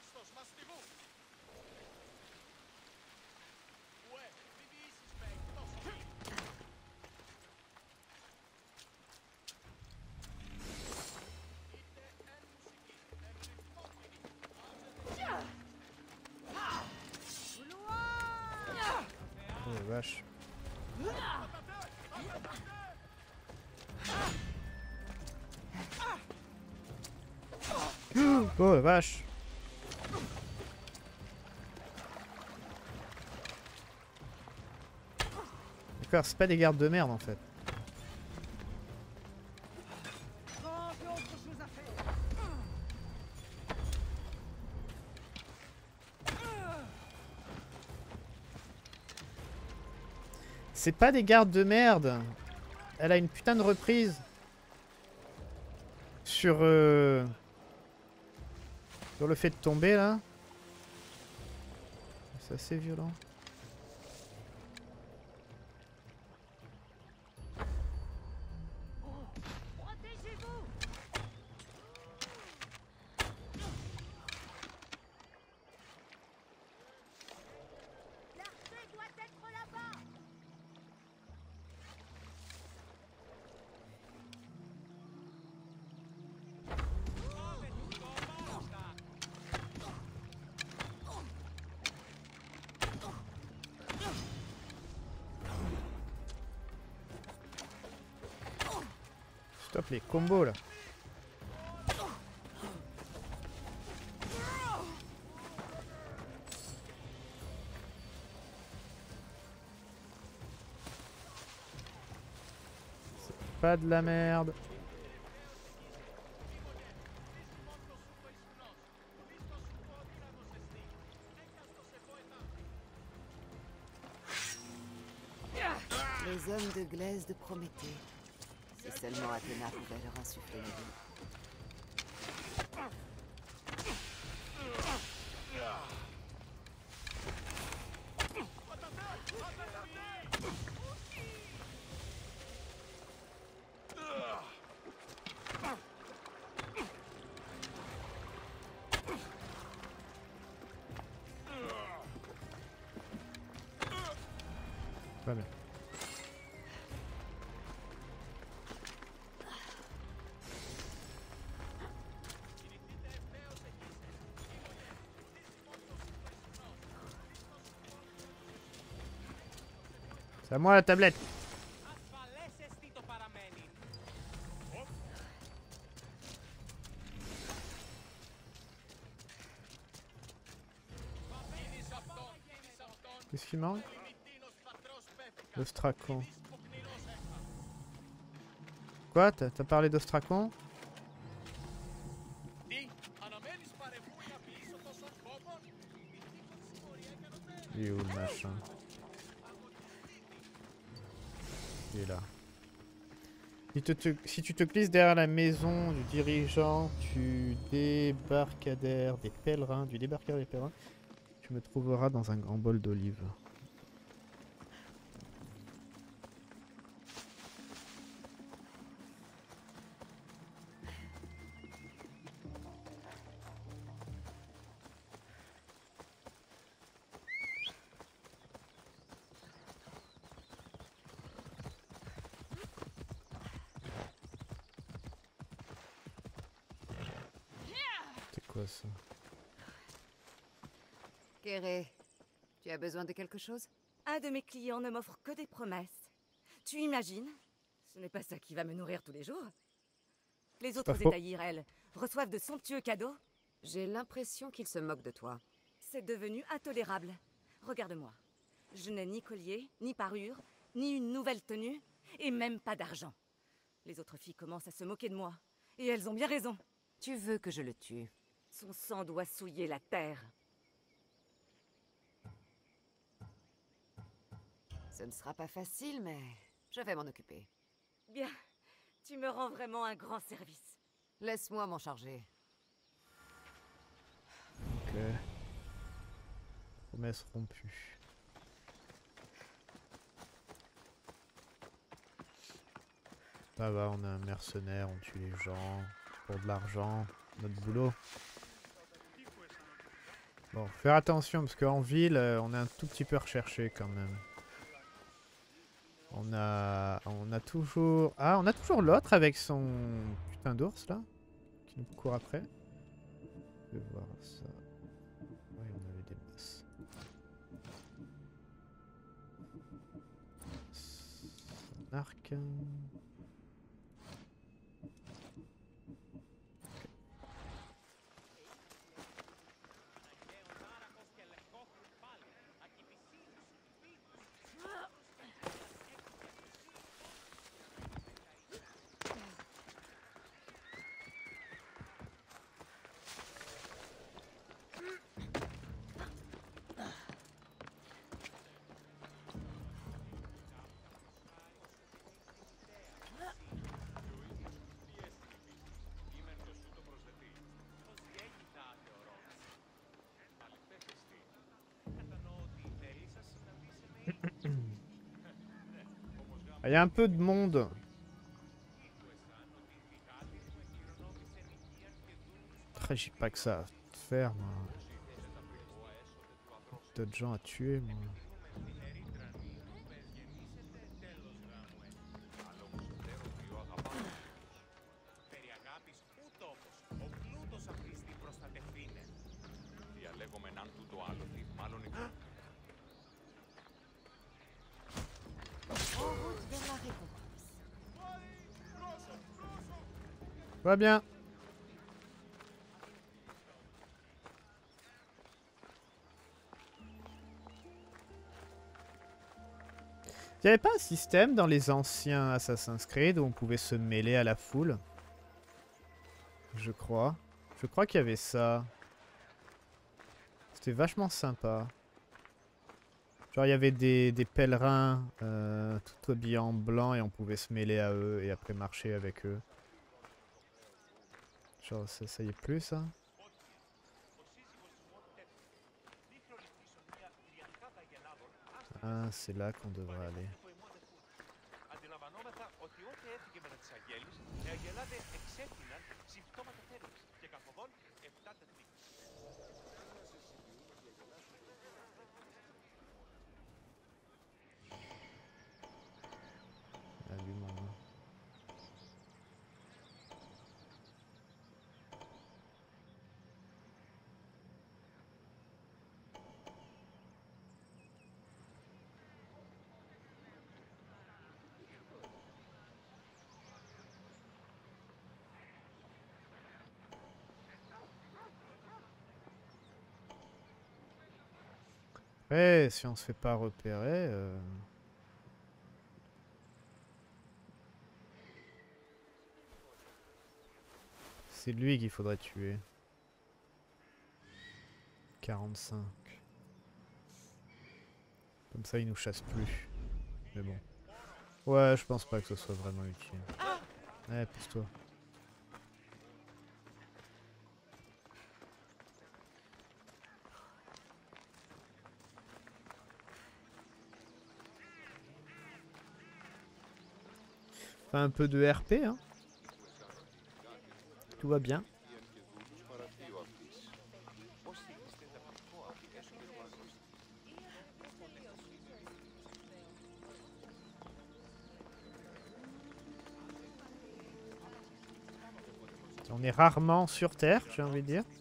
Oh la vache. Oh la vache. D'accord, c'est pas des gardes de merde en fait. C'est pas des gardes de merde. Elle a une putain de reprise. Sur le fait de tomber là. C'est assez violent. Stop les combos là. C'est pas de la merde. Les hommes de glaise de Prométhée. Si seulement Athéna pouvait leur insuffler la vie. Pas bien. C'est à moi la tablette. Qu'est-ce qui manque? L'Ostracon. Quoi? T'as parlé d'Ostracon? Il est où le machin? Il est là. Si tu te glisses derrière la maison du dirigeant du débarcadère des pèlerins, tu me trouveras dans un grand bol d'olive. C'est quoi ça? Kéré, tu as besoin de quelque chose? Un de mes clients ne m'offre que des promesses. Tu imagines? Ce n'est pas ça qui va me nourrir tous les jours. Les autres étailles, elles, reçoivent de somptueux cadeaux. J'ai l'impression qu'il se moque de toi. C'est devenu intolérable. Regarde-moi. Je n'ai ni collier, ni parure, ni une nouvelle tenue, et même pas d'argent. Les autres filles commencent à se moquer de moi. Et elles ont bien raison. Tu veux que je le tue? Son sang doit souiller la terre. Ce ne sera pas facile, mais je vais m'en occuper. Bien. Tu me rends vraiment un grand service. Laisse-moi m'en charger. Ok. Promesse rompue. Ça va, on est un mercenaire, on tue les gens pour de l'argent, notre boulot. Bon, faire attention parce qu'en ville, on est un tout petit peu recherché quand même. On a toujours... Ah, on a toujours l'autre avec son putain d'ours là, qui nous court après. Je vais voir ça. Oui, on avait des masses. Son arc. Il y a un peu de monde. J'ai pas que ça à faire, moi. D'autres gens à tuer, moi. En route vers la récompense. Va bien. Il n'y avait pas un système dans les anciens Assassin's Creed où on pouvait se mêler à la foule? Je crois. Je crois qu'il y avait ça. C'était vachement sympa. Genre il y avait des pèlerins tout habillés en blanc et on pouvait se mêler à eux et après marcher avec eux. Genre ça y est plus ça? Ah, c'est là qu'on devrait aller. Αντιλαμβανόμεθα ότι ό,τι έφυγε μετά τις αγγέλεις, οι αγελάδες εξέφυναν συμπτώματα θέλησης και καθοδόν 7 τεχνίκες. Ah, du monde. Ouais, si on se fait pas repérer... C'est lui qu'il faudrait tuer. 45. Comme ça, il nous chasse plus. Mais bon. Ouais, je pense pas que ce soit vraiment utile. Ouais, pousse-toi. Fais un peu de RP, hein. Tout va bien. On est rarement sur Terre, j'ai envie de dire.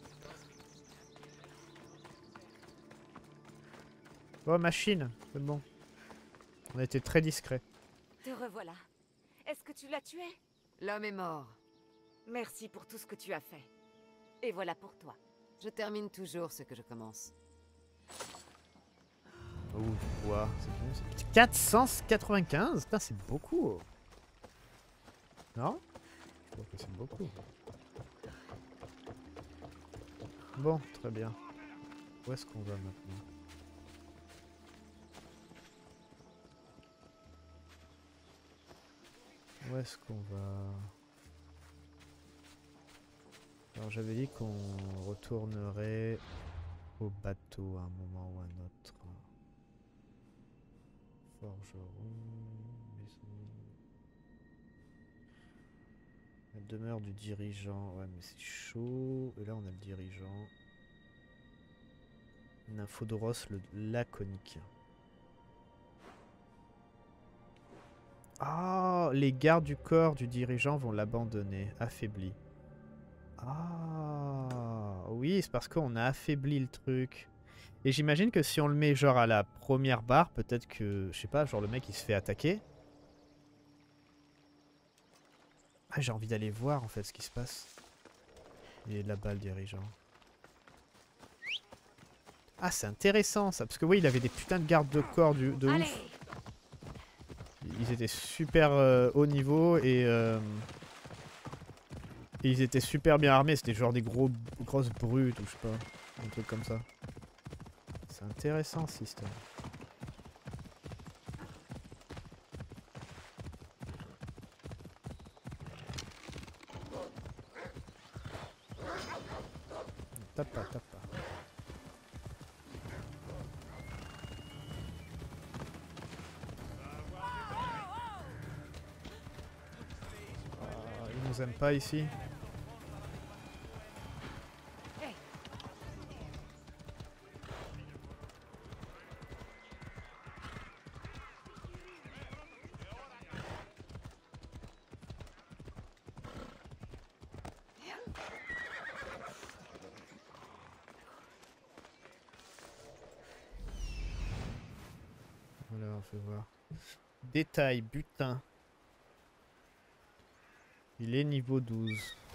Oh, machine, c'est bon. On a été très discret. Te revoilà. Est-ce que tu l'as tué? L'homme est mort. Merci pour tout ce que tu as fait. Et voilà pour toi. Je termine toujours ce que je commence. Ouf, wow, c'est bon. 495, putain, c'est beaucoup. Non? Je trouve que c'est beaucoup. Bon, très bien. Où est-ce qu'on va maintenant? Où est-ce qu'on va? Alors j'avais dit qu'on retournerait au bateau à un moment ou à un autre. Forgeron, maison. La demeure du dirigeant. Ouais, mais c'est chaud. Et là, on a le dirigeant. Nymphodoros le laconique. Ah, les gardes du corps du dirigeant vont l'abandonner, affaibli. Ah, oui, c'est parce qu'on a affaibli le truc. Et j'imagine que si on le met genre à la première barre, peut-être que, je sais pas, genre le mec il se fait attaquer. Ah, j'ai envie d'aller voir en fait ce qui se passe. Et là-bas le dirigeant. Ah, c'est intéressant ça, parce que oui, il avait des putains de gardes de corps de Allez, ouf. Ils étaient super haut niveau et ils étaient super bien armés. C'était genre des grosses brutes ou je sais pas, un truc comme ça. C'est intéressant ce système. Tape pas, tape pas. Ils nous aiment pas ici. Voilà, on fait voir. Détail, butin. Il est niveau 12.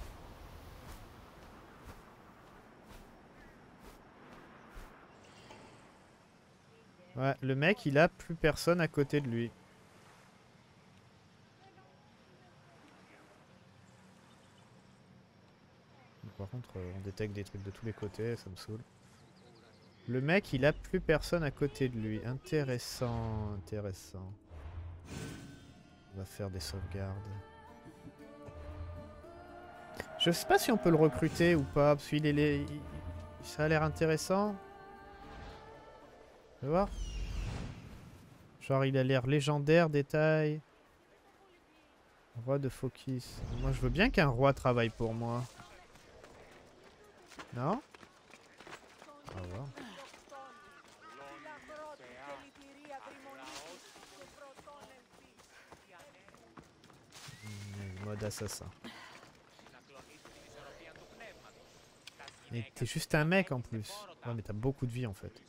Ouais, le mec, il a plus personne à côté de lui. Par contre, on détecte des trucs de tous les côtés, ça me saoule. Le mec, il a plus personne à côté de lui. Intéressant, intéressant. On va faire des sauvegardes. Je sais pas si on peut le recruter ou pas, parce qu'il est... ça a l'air intéressant. Tu vas voir. Genre, il a l'air légendaire, détail. Roi de Focus. Moi, je veux bien qu'un roi travaille pour moi. Non? On va voir. Mode assassin. Mais t'es juste un mec en plus. Ouais, mais t'as beaucoup de vie en fait.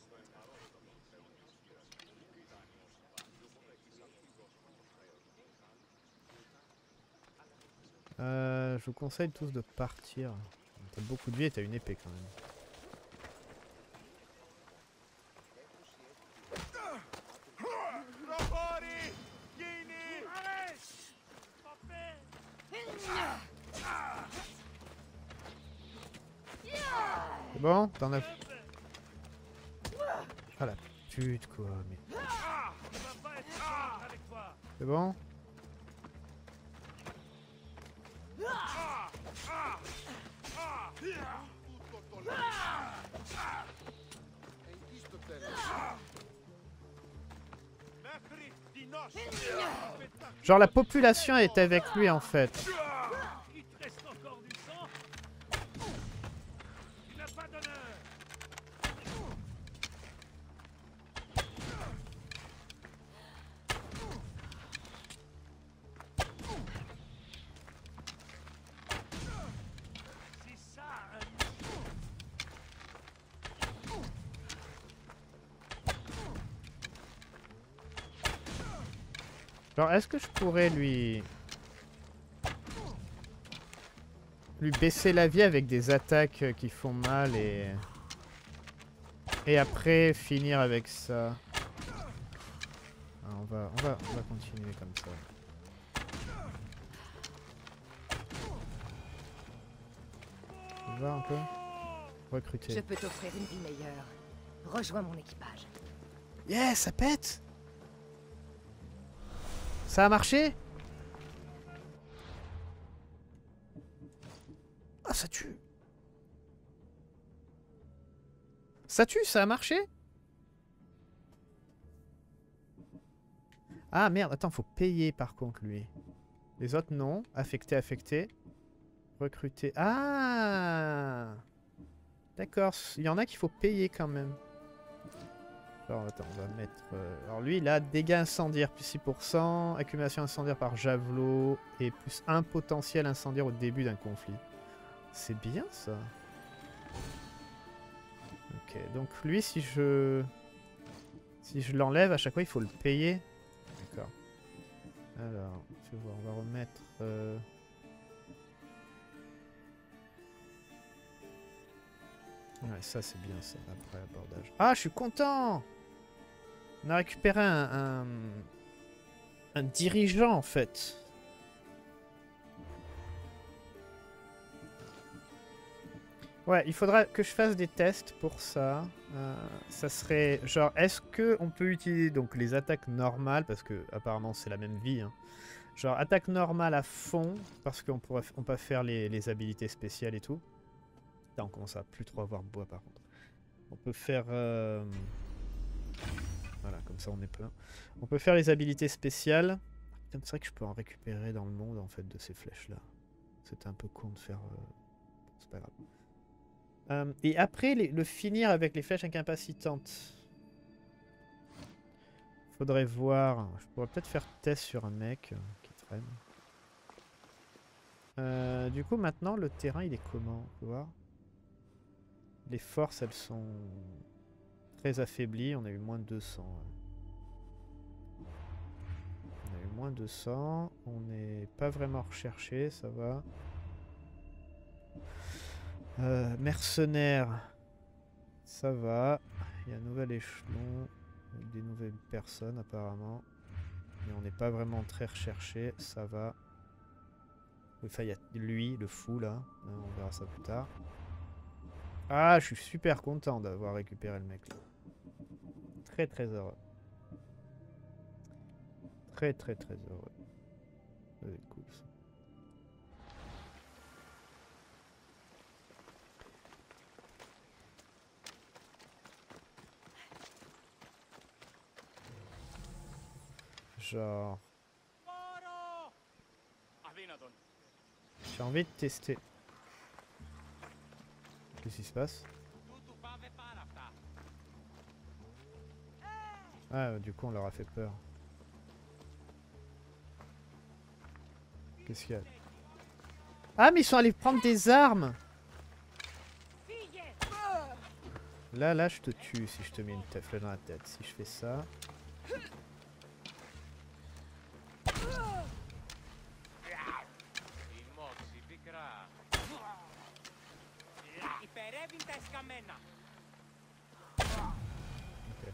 Je vous conseille tous de partir. T'as beaucoup de vie et t'as une épée quand même. C'est bon? T'en as... Ah la pute quoi, mais... C'est bon? Genre la population est avec lui en fait. Il te reste encore du sang? Tu n'as pas d'honneur. C'est ça, Genre est-ce que je pourrais lui baisser la vie avec des attaques qui font mal et après finir avec ça. Ah, on va continuer comme ça. Tu veux voir un peu? Recruter. Je peux t'offrir une vie meilleure. Rejoins mon équipage. Yeah, ça pète! Ça a marché? Ah, ça tue! Ça tue, ça a marché? Ah merde, attends, faut payer par contre lui. Les autres non. Affecté, affecté. Recruter. Ah! D'accord, il y en a qu'il faut payer quand même. Alors attends, on va mettre... alors lui, il a dégâts incendiaires, plus 6%, accumulation incendiaire par javelot, et plus 1 potentiel incendiaire au début d'un conflit. C'est bien ça. Ok, donc lui, si je l'enlève, à chaque fois, il faut le payer. D'accord. Alors, je vais voir, on va remettre... Ouais, ça c'est bien ça, après abordage. Ah, je suis content! On a récupéré un dirigeant en fait. Ouais, il faudra que je fasse des tests pour ça. Ça serait genre, est-ce que on peut utiliser donc les attaques normales, parce que apparemment c'est la même vie, hein. Genre attaque normale à fond, parce qu'on peut faire les habilités spéciales et tout. Là, on commence à plus trop avoir bois par contre. On peut faire... Voilà, comme ça on est plein. On peut faire les habilités spéciales. C'est vrai que je peux en récupérer dans le monde en fait de ces flèches là. C'était un peu con de faire... C'est pas grave. Et après le finir avec les flèches incapacitantes. Faudrait voir. Je pourrais peut-être faire test sur un mec qui traîne. Du coup maintenant le terrain il est comment? On peut voir. Les forces elles sont très affaiblies. On a eu moins de 200. On a eu moins de 200. On n'est pas vraiment recherché, ça va. Mercenaires, ça va. Il y a un nouvel échelon avec des nouvelles personnes apparemment. Mais on n'est pas vraiment très recherché, ça va. Enfin, il y a lui, le fou là. On verra ça plus tard. Ah, je suis super content d'avoir récupéré le mec là. Très très heureux. Très très très heureux. Ça va être cool ça. Genre... J'ai envie de tester. Qu'est-ce qui se passe? Ah, du coup on leur a fait peur. Qu'est-ce qu'il y a? Ah, mais ils sont allés prendre des armes! Là, je te tue si je te mets une tefle dans la tête. Si je fais ça... Ok.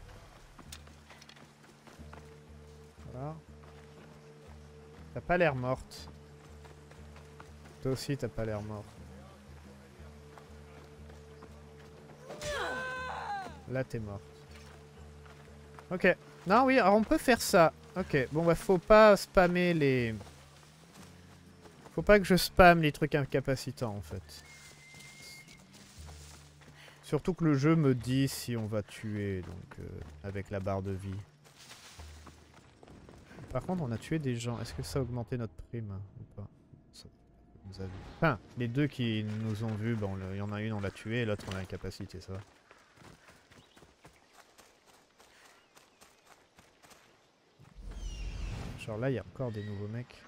Voilà. T'as pas l'air morte. Toi aussi, t'as pas l'air mort. Là, t'es morte. Ok. Non, oui, alors on peut faire ça. Ok. Bon, bah, faut pas spammer les... Faut pas que je spamme les trucs incapacitants, en fait. Surtout que le jeu me dit si on va tuer, donc, avec la barre de vie. Par contre, on a tué des gens. Est-ce que ça a augmenté notre prime ou pas? Ça nous a vu. Enfin, les deux qui nous ont vus, bon, il y en a une, on l'a tué, et l'autre, on a l'incapacité, ça va. Genre là, il y a encore des nouveaux mecs.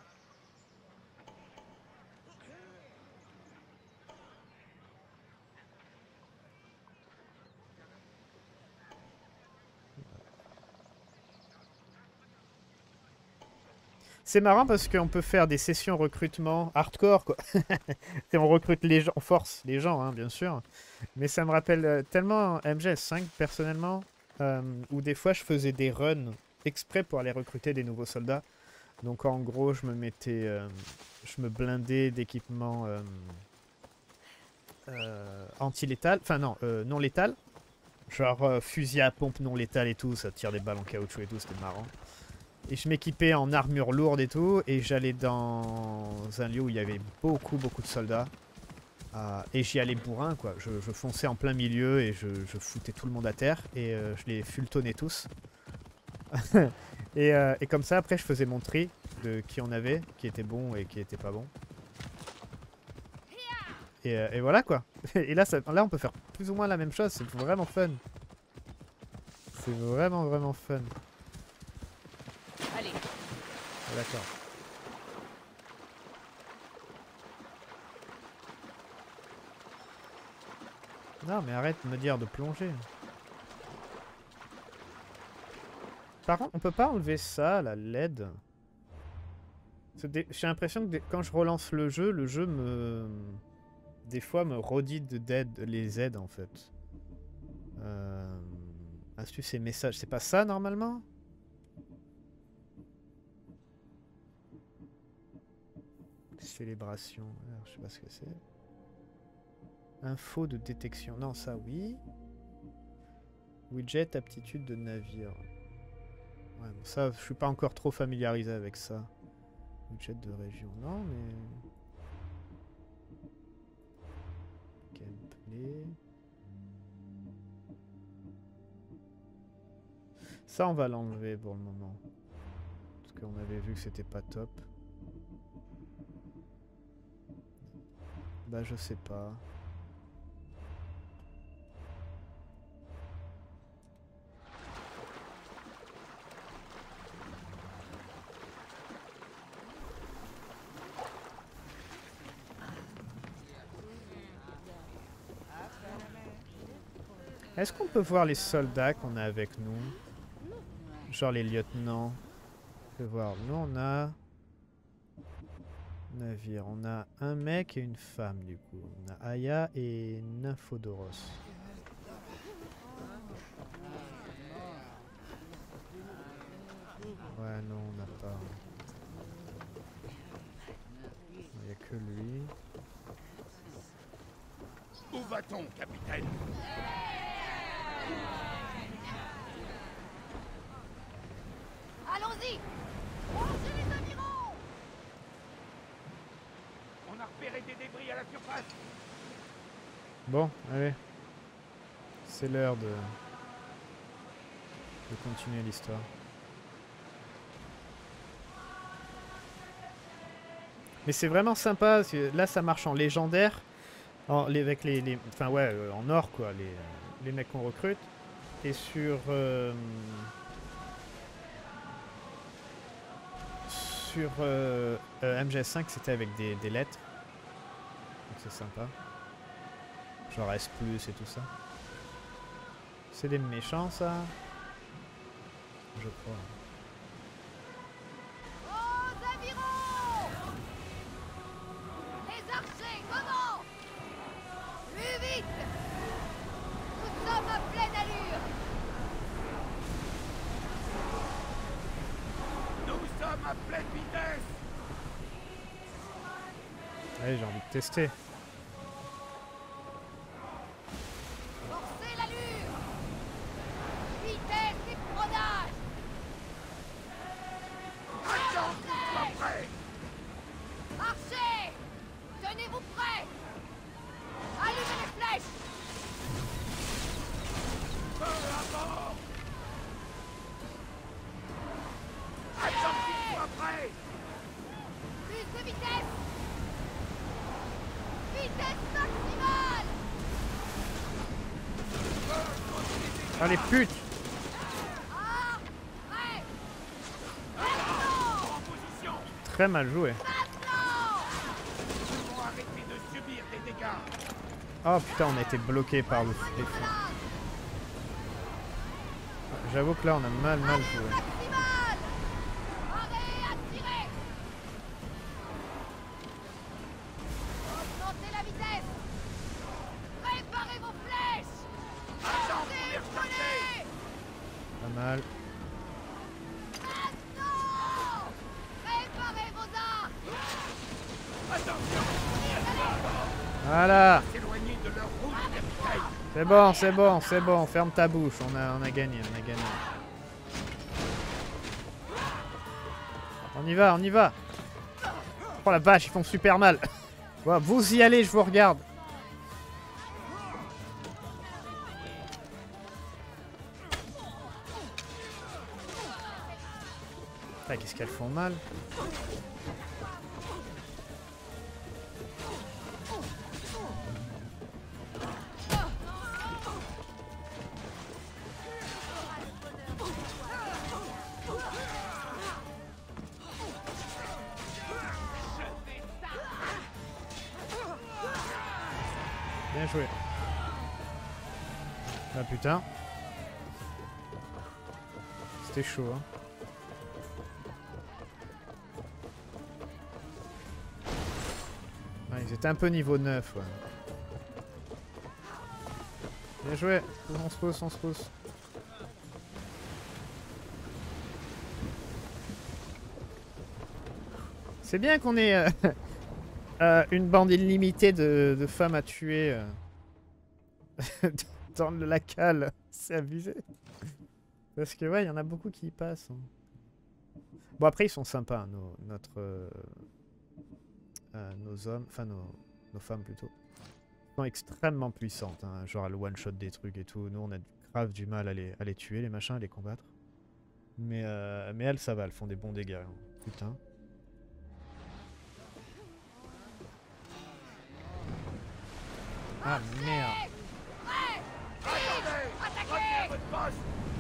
C'est marrant parce qu'on peut faire des sessions recrutement hardcore, quoi. Et on recrute les gens, on force les gens, hein, bien sûr. Mais ça me rappelle tellement MGS5, personnellement, où des fois je faisais des runs exprès pour aller recruter des nouveaux soldats. Donc en gros, je me mettais... je me blindais d'équipements anti-létal. Enfin non, non létal. Genre fusil à pompe non létal et tout, ça tire des balles en caoutchouc et tout, c'était marrant. Et je m'équipais en armure lourde et tout, et j'allais dans un lieu où il y avait beaucoup de soldats. Et j'y allais bourrin, quoi. Je fonçais en plein milieu et je foutais tout le monde à terre, et je les fultonnais tous. et comme ça, après, je faisais mon tri de qui on avait, qui était bon et qui était pas bon. Et voilà, quoi. Et là, on peut faire plus ou moins la même chose, c'est vraiment fun. C'est vraiment vraiment fun. Allez, Ah, d'accord. Non mais arrête de me dire de plonger. Par contre, on peut pas enlever ça, la LED. J'ai l'impression que quand je relance le jeu me... Des fois me redit les aides en fait. Astuces et messages, c'est pas ça normalement? Célébration, alors, je sais pas ce que c'est. Info de détection, non ça oui. Widget aptitude de navire. Ouais, bon, ça je suis pas encore trop familiarisé avec ça. Widget de région, non mais... Gameplay... Ça on va l'enlever pour le moment. Parce qu'on avait vu que c'était pas top. Bah je sais pas. Est-ce qu'on peut voir les soldats qu'on a avec nous? Genre les lieutenants. On peut voir. Nous on a... Navire. On a un mec et une femme du coup. On a Aya et Nymphodoros. Ouais non on n'a pas. Il n'y a que lui. Où va-t-on, capitaine? Allons-y! Rangez les avirons! On a repéré des débris à la surface. Bon, allez. C'est l'heure de continuer l'histoire. Mais c'est vraiment sympa, parce que là ça marche en légendaire, avec enfin ouais, en or quoi, les mecs qu'on recrute. Et sur MGS5 c'était avec des lettres. Donc c'est sympa. Genre S+, et tout ça. C'est des méchants ça? Je crois. Aux avirons! Les archers, comment? Plus vite! Nous sommes à pleine allure! Nous sommes à pleine vitesse. Allez, j'ai envie de tester. Forcez l'allure! Vitesse et prenage! Attends qu'ils soient prêts. Archers! Tenez-vous prêts! Allumez les flèches! Feu à bord. Attends qu'ils soient prêts. Plus de vitesse! Vitesse maximale! Allez, pute! Ah! Prêt! En position. Très mal joué. Nous devons arrêter de subir des dégâts. Oh putain, on a été bloqué par les flancs. J'avoue que là, on a mal joué. Maximale! Arrêt à tirer! Augmentez la vitesse! Préparez vos flèches! Attends pour les recharger. Pas mal. Maintenant! Préparez vos arcs! Attention. Voilà! S'éloigner de leur route, capitaine. C'est bon, c'est bon, c'est bon. Ferme ta bouche. On a gagné, on a gagné. On y va, on y va. Oh la vache, ils font super mal. Ouais, vous y allez, je vous regarde. Ah, qu'est-ce qu'elles font mal. joué. Ah putain. C'était chaud, hein. Ouais, ils étaient un peu niveau 9, ouais. Bien joué. On se pose, on se pose. C'est bien qu'on ait une bande illimitée de femmes à tuer dans la cale. C'est abusé. Parce que ouais, il y en a beaucoup qui y passent. Hein. Bon après ils sont sympas, nos hommes, enfin nos femmes plutôt. Elles sont extrêmement puissantes, hein. Genre elles one-shot des trucs et tout. Nous on a grave du mal à les tuer, les machins, à les combattre. Mais elles ça va, elles font des bons dégâts. Hein. Putain. Ah merde. Attendez! Revenez à votre poste!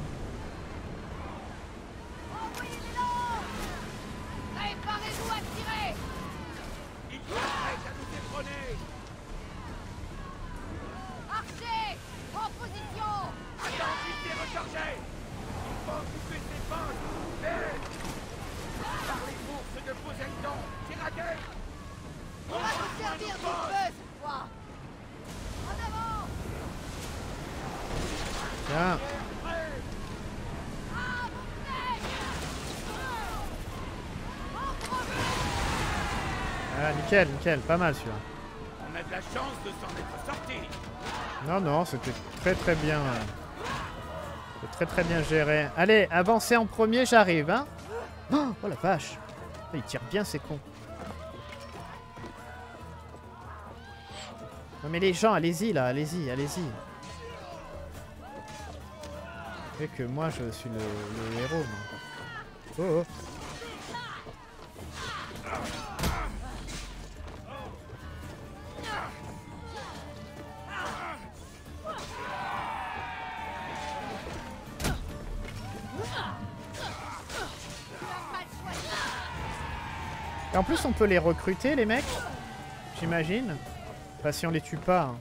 Préparez-vous à tirer! Ils sont prêts à nous détrôner! Archer! En position! Attends, vite et rechargez! Il faut occuper ces postes! Vite! Par les bourses de Poseidon! Tiraguez! On va nous servir du feu cette fois! En avant! Tiens. Ah, mon tête! Ah nickel, nickel, pas mal celui-là. On a de la chance de s'en être sorti! Non, non, c'était très bien. Très bien géré. Allez, avancez en premier, j'arrive, hein. Oh la vache. Il tire bien, ces cons. Non mais les gens, allez-y là, allez-y, allez-y. Et que moi, je suis le héros. Moi. Oh, oh. Et en plus, on peut les recruter, les mecs. J'imagine. Enfin, si on les tue pas. Hein.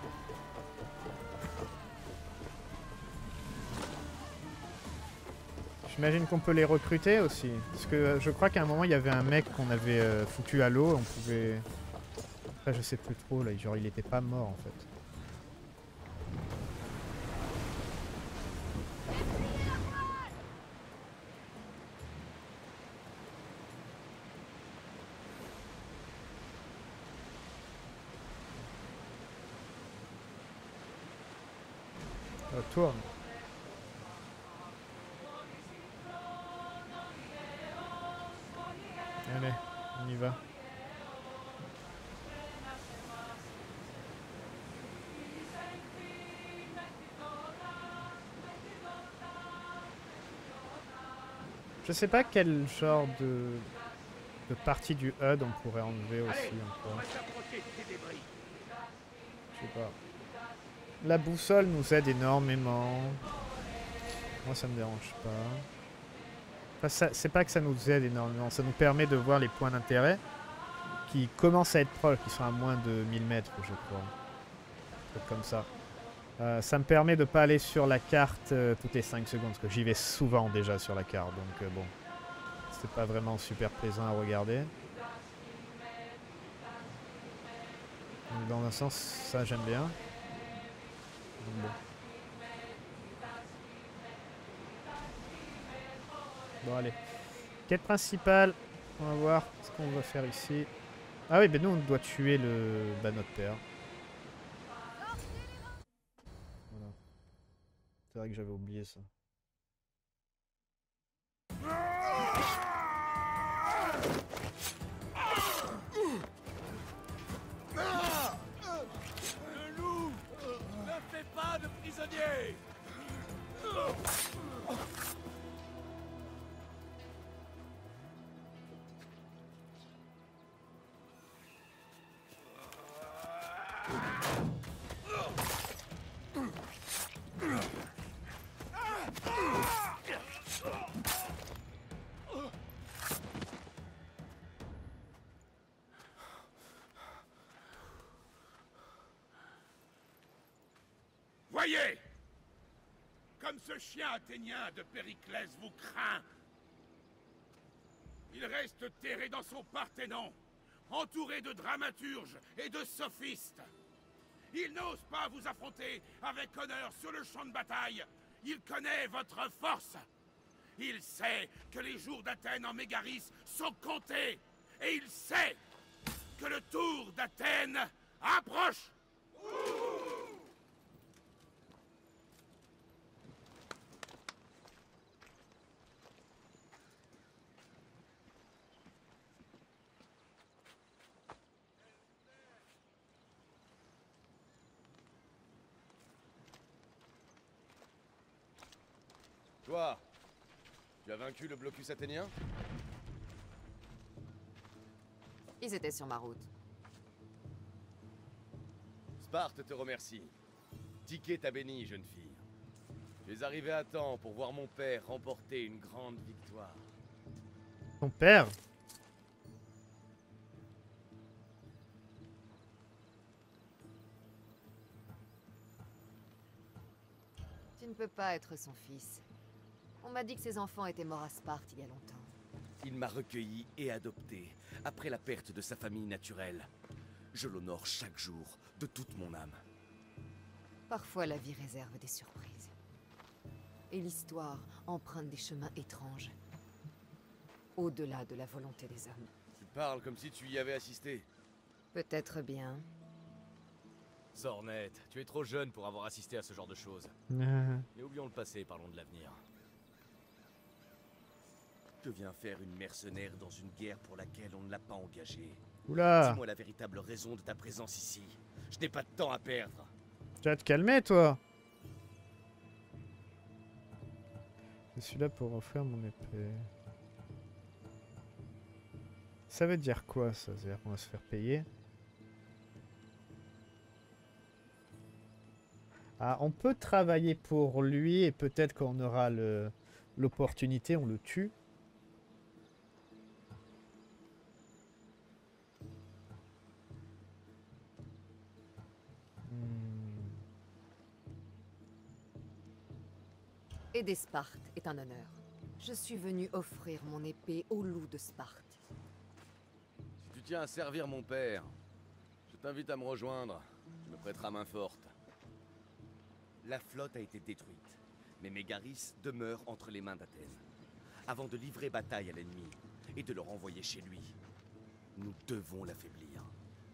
J'imagine qu'on peut les recruter aussi. Parce que je crois qu'à un moment, il y avait un mec qu'on avait foutu à l'eau. On pouvait... Après, je sais plus trop. Là, genre, il était pas mort, en fait. Tourne. Allez, on y va. Je sais pas quel genre de partie du HUD on pourrait enlever aussi encore. Je sais pas. La boussole nous aide énormément. Moi ça me dérange pas. Enfin, c'est pas que ça nous aide énormément, ça nous permet de voir les points d'intérêt qui commencent à être proches, qui sont à moins de 1000 mètres je crois. Un truc comme ça. Ça me permet de pas aller sur la carte toutes les 5 secondes, parce que j'y vais souvent déjà sur la carte, donc bon. C'est pas vraiment super plaisant à regarder. Donc, dans un sens, ça j'aime bien. Bon. Bon allez. Quête principale. On va voir ce qu'on va faire ici. Ah oui, ben nous on doit tuer notre père. Voilà. C'est vrai que j'avais oublié ça. Le loup ne fait pas de prisonniers! ce chien athénien de Périclès vous craint. Il reste terré dans son Parthénon, entouré de dramaturges et de sophistes. Il n'ose pas vous affronter avec honneur sur le champ de bataille. Il connaît votre force. Il sait que les jours d'Athènes en Mégaris sont comptés. Et il sait que le tour d'Athènes approche. Toi, tu as vaincu le blocus athénien? Ils étaient sur ma route. Sparte te remercie. Ticket t'a béni, jeune fille. Tu es arrivé à temps pour voir mon père remporter une grande victoire. Ton père? Tu ne peux pas être son fils. On m'a dit que ses enfants étaient morts à Sparte il y a longtemps. Il m'a recueilli et adopté après la perte de sa famille naturelle. Je l'honore chaque jour, de toute mon âme. Parfois la vie réserve des surprises. Et l'histoire emprunte des chemins étranges. Au-delà de la volonté des hommes. Tu parles comme si tu y avais assisté. Peut-être bien. Sornette, tu es trop jeune pour avoir assisté à ce genre de choses. Euh, Mais oublions le passé, parlons de l'avenir. Que vient faire une mercenaire dans une guerre pour laquelle on ne l'a pas engagée? Oula! Dis-moi la véritable raison de ta présence ici. Je n'ai pas de temps à perdre. Tu vas te calmer, toi! Je suis là pour offrir mon épée. Ça veut dire quoi, ça? C'est-à-dire qu'on va se faire payer? Ah, on peut travailler pour lui et peut-être qu'on aura l'opportunité, on le tue. Aider Sparte est un honneur. Je suis venu offrir mon épée au loup de Sparte. Si tu tiens à servir mon père, je t'invite à me rejoindre. Tu me prêteras main forte. La flotte a été détruite, mais Mégaris demeure entre les mains d'Athènes. Avant de livrer bataille à l'ennemi et de le renvoyer chez lui, nous devons l'affaiblir.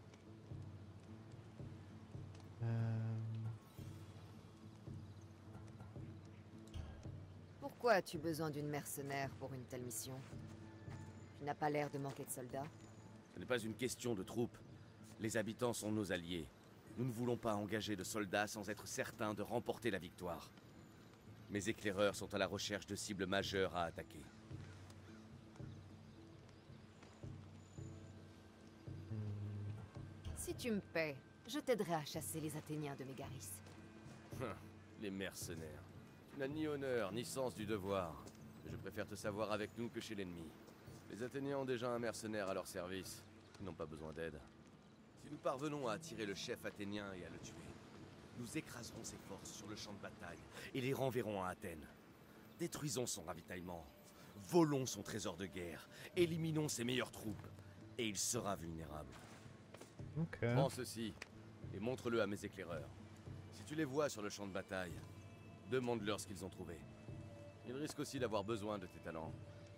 Pourquoi as-tu besoin d'une mercenaire pour une telle mission? Tu n'as pas l'air de manquer de soldats. Ce n'est pas une question de troupes. Les habitants sont nos alliés. Nous ne voulons pas engager de soldats sans être certains de remporter la victoire. Mes éclaireurs sont à la recherche de cibles majeures à attaquer. Si tu me paies, je t'aiderai à chasser les Athéniens de Mégaris. Les mercenaires. Tu n'as ni honneur, ni sens du devoir. Mais je préfère te savoir avec nous que chez l'ennemi. Les Athéniens ont déjà un mercenaire à leur service. Ils n'ont pas besoin d'aide. Si nous parvenons à attirer le chef athénien et à le tuer, nous écraserons ses forces sur le champ de bataille et les renverrons à Athènes. Détruisons son ravitaillement, volons son trésor de guerre, éliminons ses meilleures troupes, et il sera vulnérable. Ok. Prends ceci et montre-le à mes éclaireurs. Si tu les vois sur le champ de bataille, demande-leur ce qu'ils ont trouvé. Ils risquent aussi d'avoir besoin de tes talents.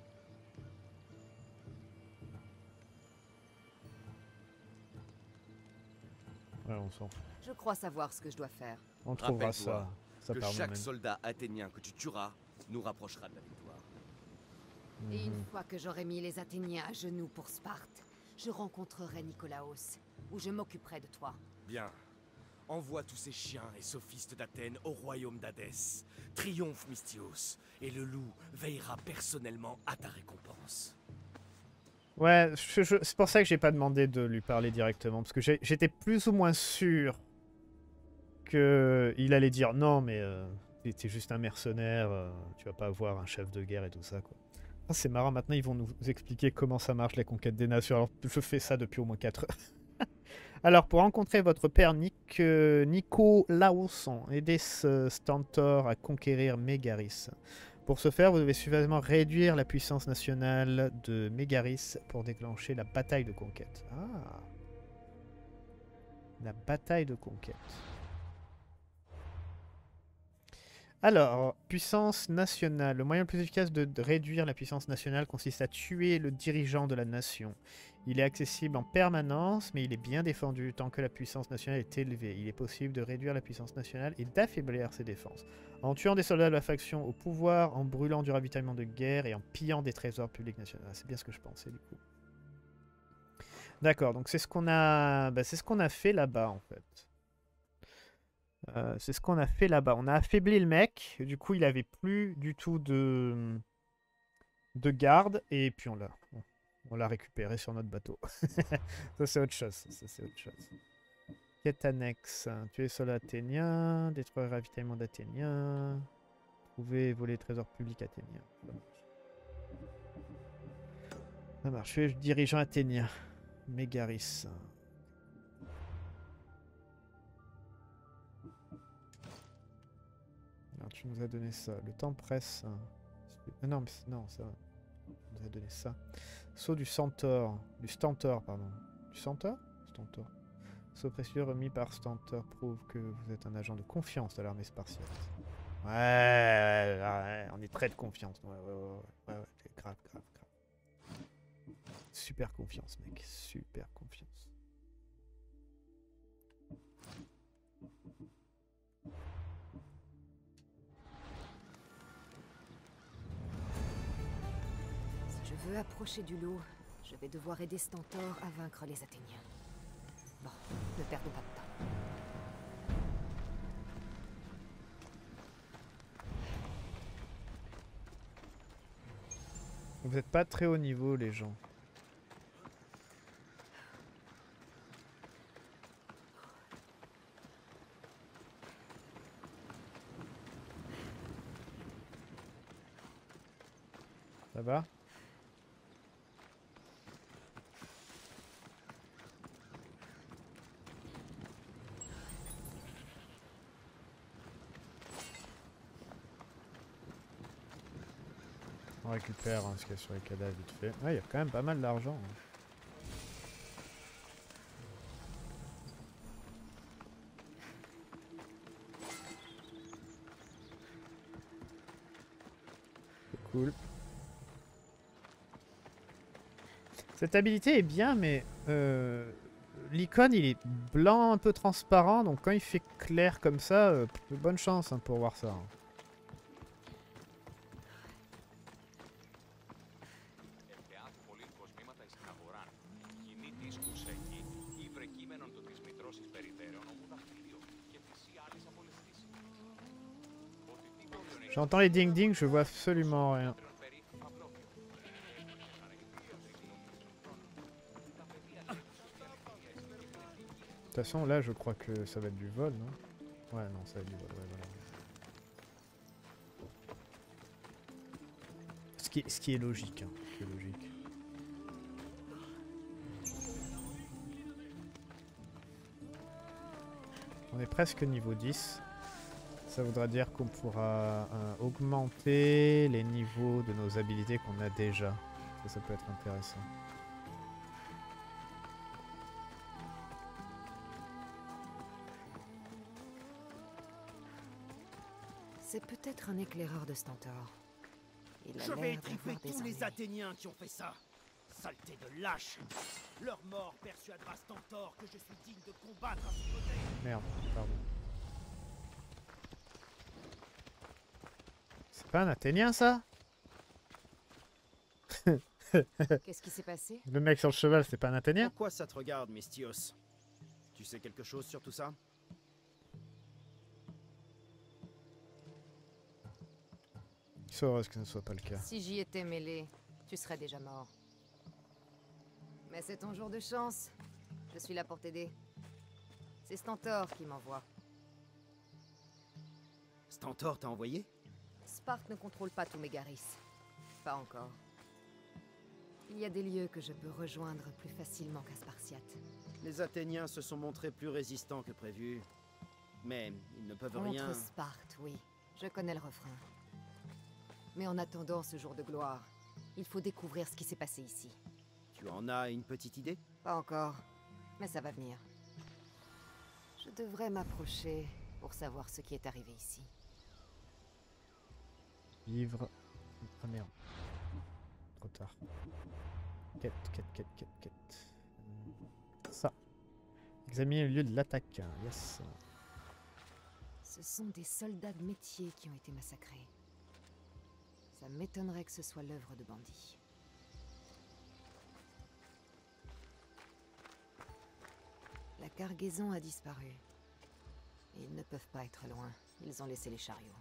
Ouais, on s'en fout. Je crois savoir ce que je dois faire. On trouvera Rappelle-toi ça que par chaque nous-mêmes. soldat athénien que tu tueras nous rapprochera de la victoire. Et une fois que j'aurai mis les Athéniens à genoux pour Sparte, je rencontrerai Nicolaos, où je m'occuperai de toi. Bien. Envoie tous ces chiens et sophistes d'Athènes au royaume d'Hadès. Triomphe Mystios, et le loup veillera personnellement à ta récompense. Ouais, c'est pour ça que j'ai pas demandé de lui parler directement, parce que j'étais plus ou moins sûr qu'il allait dire non, mais t'es juste un mercenaire, tu vas pas avoir un chef de guerre et tout ça, quoi. Ah, c'est marrant, maintenant ils vont nous expliquer comment ça marche la conquête des nations, alors je fais ça depuis au moins 4 heures. Alors, pour rencontrer votre père Nico Laosson, aidez ce Stentor à conquérir Mégaris. Pour ce faire, vous devez suffisamment réduire la puissance nationale de Mégaris pour déclencher la bataille de conquête. Ah, la bataille de conquête. Alors, puissance nationale. Le moyen le plus efficace de réduire la puissance nationale consiste à tuer le dirigeant de la nation. Il est accessible en permanence, mais il est bien défendu tant que la puissance nationale est élevée. Il est possible de réduire la puissance nationale et d'affaiblir ses défenses. En tuant des soldats de la faction au pouvoir, en brûlant du ravitaillement de guerre et en pillant des trésors publics nationaux. Ah, c'est bien ce que je pensais du coup. D'accord, donc c'est ce qu'on a, c'est ce qu'on a fait là-bas en fait. C'est ce qu'on a fait là-bas. On a affaibli le mec. Du coup, il avait plus du tout de garde. Et puis on l'a récupéré sur notre bateau. Ça, c'est autre chose. Ça, c'est autre chose. Quête annexe. Tuer soldat athénien. Détruire le ravitaillement d'Athéniens. Trouver et voler trésors publics athéniens. Ça marche. Tuer le dirigeant athénien. Mégaris. Alors, tu nous as donné ça. Le temps presse. Ah non, mais non, ça. Tu nous as donné ça. Saut du Centaure. Du Stentor, pardon. Du Centaure Stentor. Saut précieux remis par Stentor prouve que vous êtes un agent de confiance de l'armée spartiate. Ouais, on est très de confiance. Ouais, grave. Super confiance, mec. Super confiance. Je veux approcher du lot. Je vais devoir aider Stentor à vaincre les Athéniens. Bon, ne perdons pas de temps. Vous n'êtes pas très haut niveau, les gens. Ça va ? On récupère ce qu'il y a sur les cadavres vite fait. Ouais, il y a quand même pas mal d'argent. C'est cool. Cette habilité est bien, mais l'icône il est blanc un peu transparent, donc quand il fait clair comme ça, bonne chance pour voir ça. J'entends les ding-ding, je vois absolument rien. De toute façon, là, je crois que ça va être du vol, non? Ouais, non, ça va être du vol, ouais, voilà. Ce qui est logique, hein. Ce qui est logique. On est presque niveau 10. Ça voudra dire qu'on pourra augmenter les niveaux de nos habilités qu'on a déjà. Ça peut être intéressant. C'est peut-être un éclaireur de Stentor. Il a Je vais l'air étriper d'avoir des tous les armées. Athéniens qui ont fait ça. Saleté de lâche. Leur mort persuadera Stentor que je suis digne de combattre à ses côtés. Merde, pardon. C'est pas un Athénien, ça? Qu'est-ce qui s'est passé? Le mec sur le cheval, c'est pas un Athénien? Pourquoi ça te regarde, Mestios? Tu sais quelque chose sur tout ça? Je suis heureuse que ce ne soit pas le cas. Si j'y étais mêlé, tu serais déjà mort. Mais c'est ton jour de chance. Je suis là pour t'aider. C'est Stentor qui m'envoie. Stentor t'a envoyé? Sparte ne contrôle pas tout Mégaris. Pas encore. Il y a des lieux que je peux rejoindre plus facilement qu'à Spartiate. Les Athéniens se sont montrés plus résistants que prévu. Mais ils ne peuvent rien... Contre Sparte, oui. Je connais le refrain. Mais en attendant ce jour de gloire, il faut découvrir ce qui s'est passé ici. Tu en as une petite idée? Pas encore, mais ça va venir. Je devrais m'approcher pour savoir ce qui est arrivé ici. Livre. Ah merde. Trop tard. Quête. Ça. Examiner le lieu de l'attaque. Yes. Ce sont des soldats de métier qui ont été massacrés. Ça m'étonnerait que ce soit l'œuvre de bandits. La cargaison a disparu. Ils ne peuvent pas être loin. Ils ont laissé les chariots.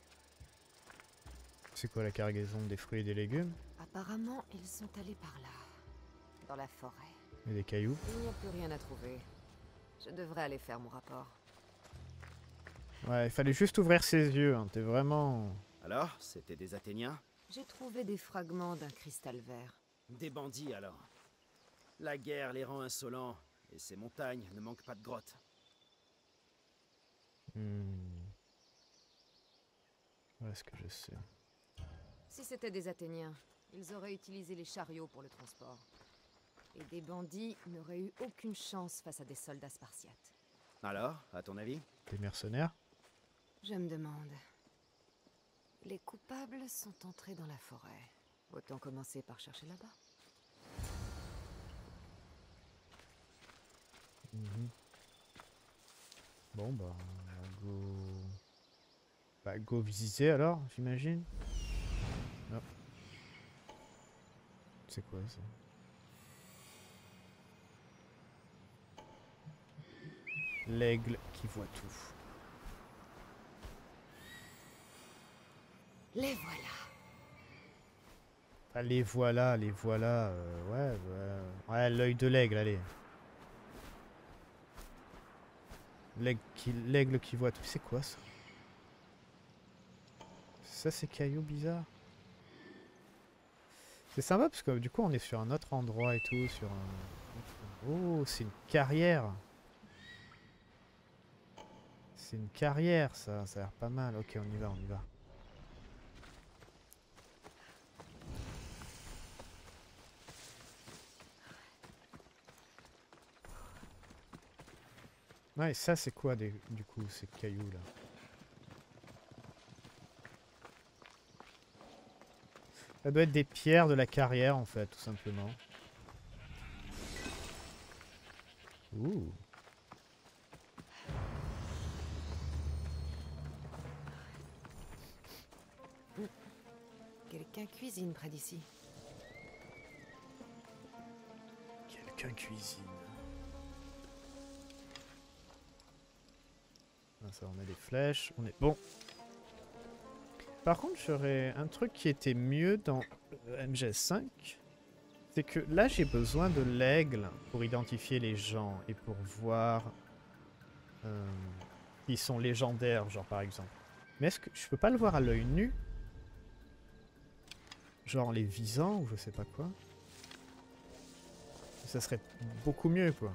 C'est quoi la cargaison? Des fruits et des légumes? Apparemment, ils sont allés par là, dans la forêt. Et des cailloux? Il n'y a plus rien à trouver. Je devrais aller faire mon rapport. Ouais, il fallait juste ouvrir ses yeux, hein. T'es vraiment... Alors, c'était des Athéniens? J'ai trouvé des fragments d'un cristal vert. Des bandits, alors. La guerre les rend insolents, et ces montagnes ne manquent pas de grottes. Ouais, ce que je sais. Si c'était des Athéniens, ils auraient utilisé les chariots pour le transport. Et des bandits n'auraient eu aucune chance face à des soldats spartiates. Alors, à ton avis? Des mercenaires? Je me demande. Les coupables sont entrés dans la forêt. Autant commencer par chercher là-bas. Bon bah... go... Bah go visiter alors, j'imagine. Hop. C'est quoi ça? L'aigle qui voit tout. Les voilà. Ah, les voilà, ouais, l'œil de l'aigle, allez. L'aigle qui voit tout. C'est quoi ça? Ça, c'est cailloux bizarres. C'est sympa parce que du coup, on est sur un autre endroit et tout, sur un... Oh, c'est une carrière. C'est une carrière, ça a l'air pas mal. Ok, on y va, Ouais, ça c'est quoi du coup, ces cailloux là? Ça doit être des pierres de la carrière en fait, tout simplement. Ouh. Quelqu'un cuisine près d'ici. Quelqu'un cuisine. Ah, ça, on a des flèches, on est bon. Par contre, j'aurais un truc qui était mieux dans MGS5. C'est que là, j'ai besoin de l'aigle pour identifier les gens et pour voir qui sont légendaires, genre par exemple. Mais est-ce que je peux pas le voir à l'œil nu? Genre en les visant ou je sais pas quoi. Ça serait beaucoup mieux quoi.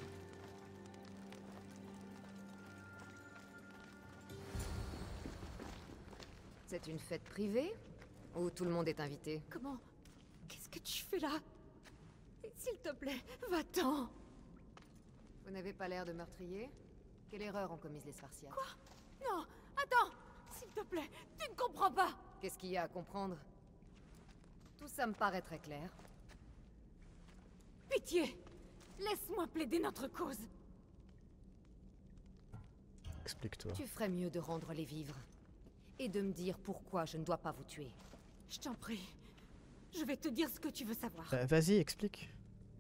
C'est une fête privée? Ou tout le monde est invité? Comment? Qu'est-ce que tu fais là? S'il te plaît, va-t'en! Vous n'avez pas l'air de meurtrier? Quelle erreur ont commise les Spartiates? Quoi? Non! Attends! S'il te plaît, tu ne comprends pas! Qu'est-ce qu'il y a à comprendre? Tout ça me paraît très clair. Pitié! Laisse-moi plaider notre cause! Explique-toi. Tu ferais mieux de rendre les vivres. Et de me dire pourquoi je ne dois pas vous tuer. Je t'en prie. Je vais te dire ce que tu veux savoir. Bah, vas-y, explique.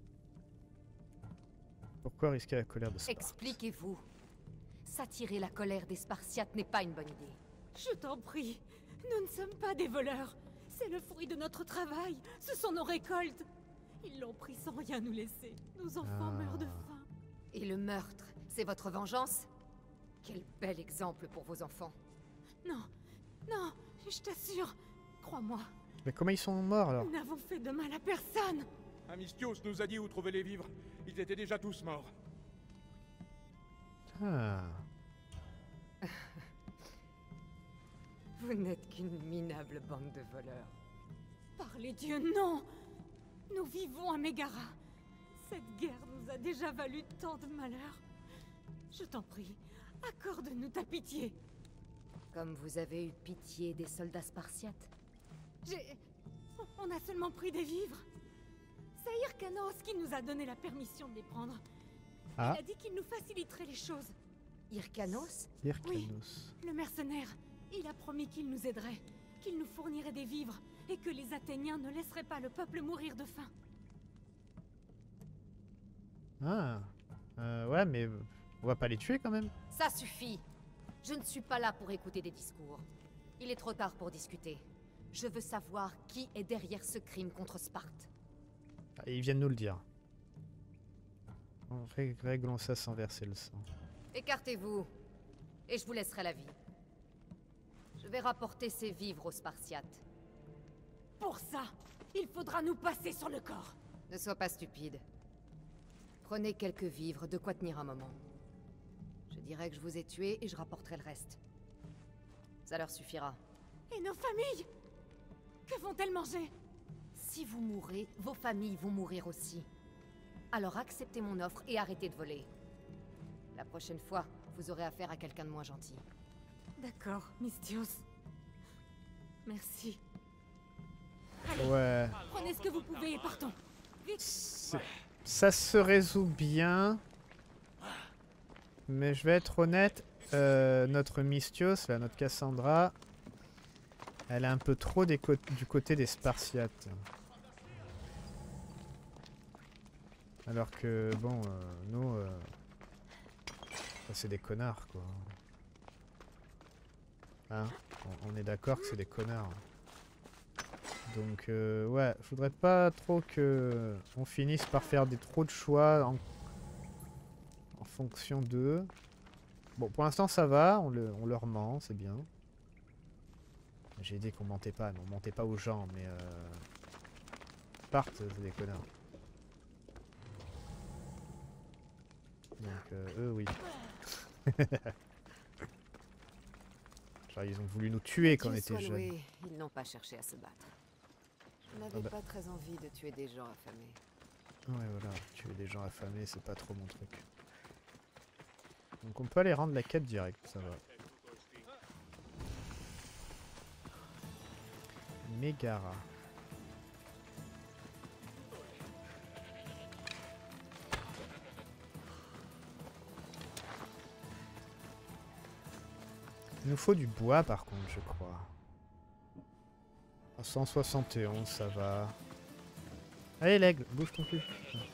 Pourquoi risquer la colère de Sparte? Expliquez-vous. S'attirer la colère des Spartiates n'est pas une bonne idée. Je t'en prie. Nous ne sommes pas des voleurs. C'est le fruit de notre travail. Ce sont nos récoltes. Ils l'ont pris sans rien nous laisser. Nos enfants meurent de faim. Et le meurtre, c'est votre vengeance? Quel bel exemple pour vos enfants. Non, non, je t'assure. Crois-moi, Mais comment ils sont morts alors? Nous n'avons fait de mal à personne. Amistios nous a dit où trouver les vivres. Ils étaient déjà tous morts. Ah. Vous n'êtes qu'une minable bande de voleurs. Par les dieux, non! Nous vivons à Mégara. Cette guerre nous a déjà valu tant de malheurs. Je t'en prie, accorde-nous ta pitié. Comme vous avez eu pitié des soldats spartiates. On a seulement pris des vivres. C'est Hyrcanos qui nous a donné la permission de les prendre. Ah. Il a dit qu'il nous faciliterait les choses. Hyrcanos? Hyrcanos. Le mercenaire, il a promis qu'il nous aiderait, qu'il nous fournirait des vivres, et que les Athéniens ne laisseraient pas le peuple mourir de faim. Ah. Ouais, mais on va pas les tuer quand même. Ça suffit. Je ne suis pas là pour écouter des discours. Il est trop tard pour discuter. Je veux savoir qui est derrière ce crime contre Sparte. Ah, ils viennent nous le dire. Réglons ça sans verser le sang. Écartez-vous, et je vous laisserai la vie. Je vais rapporter ces vivres aux Spartiates. Pour ça, il faudra nous passer sur le corps. Ne sois pas stupide. Prenez quelques vivres, de quoi tenir un moment. Je dirai que je vous ai tués et je rapporterai le reste. Ça leur suffira. Et nos familles? Que vont-elles manger? Si vous mourrez, vos familles vont mourir aussi. Alors acceptez mon offre et arrêtez de voler. La prochaine fois, vous aurez affaire à quelqu'un de moins gentil. D'accord, Mystios. Merci. Ouais. Prenez ce que vous pouvez et partons. Ça se résout bien. Mais je vais être honnête, notre Mystios, là, notre Cassandra, elle est un peu trop du côté des Spartiates. Alors que, bon, nous, c'est des connards, quoi. Hein, on est d'accord que c'est des connards. Donc, ouais, je voudrais pas trop que on finisse par faire trop de choix en fonction d'eux. Bon, pour l'instant, ça va, on leur ment, c'est bien. J'ai dit qu'on mentait pas, non, on mentait pas aux gens, mais Sparte, c'est des connards. Donc, eux, oui. Genre, ils ont voulu nous tuer quand on était jeunes. Loué, ils n'ont pas cherché à se battre. Je n'avais pas très envie de tuer des gens affamés. Ouais, voilà, tuer des gens affamés, c'est pas trop mon truc. Donc on peut aller rendre la quête directe, ça va. Mégara. Il nous faut du bois par contre, je crois. À 171, ça va. Allez l'aigle, bouge ton cul.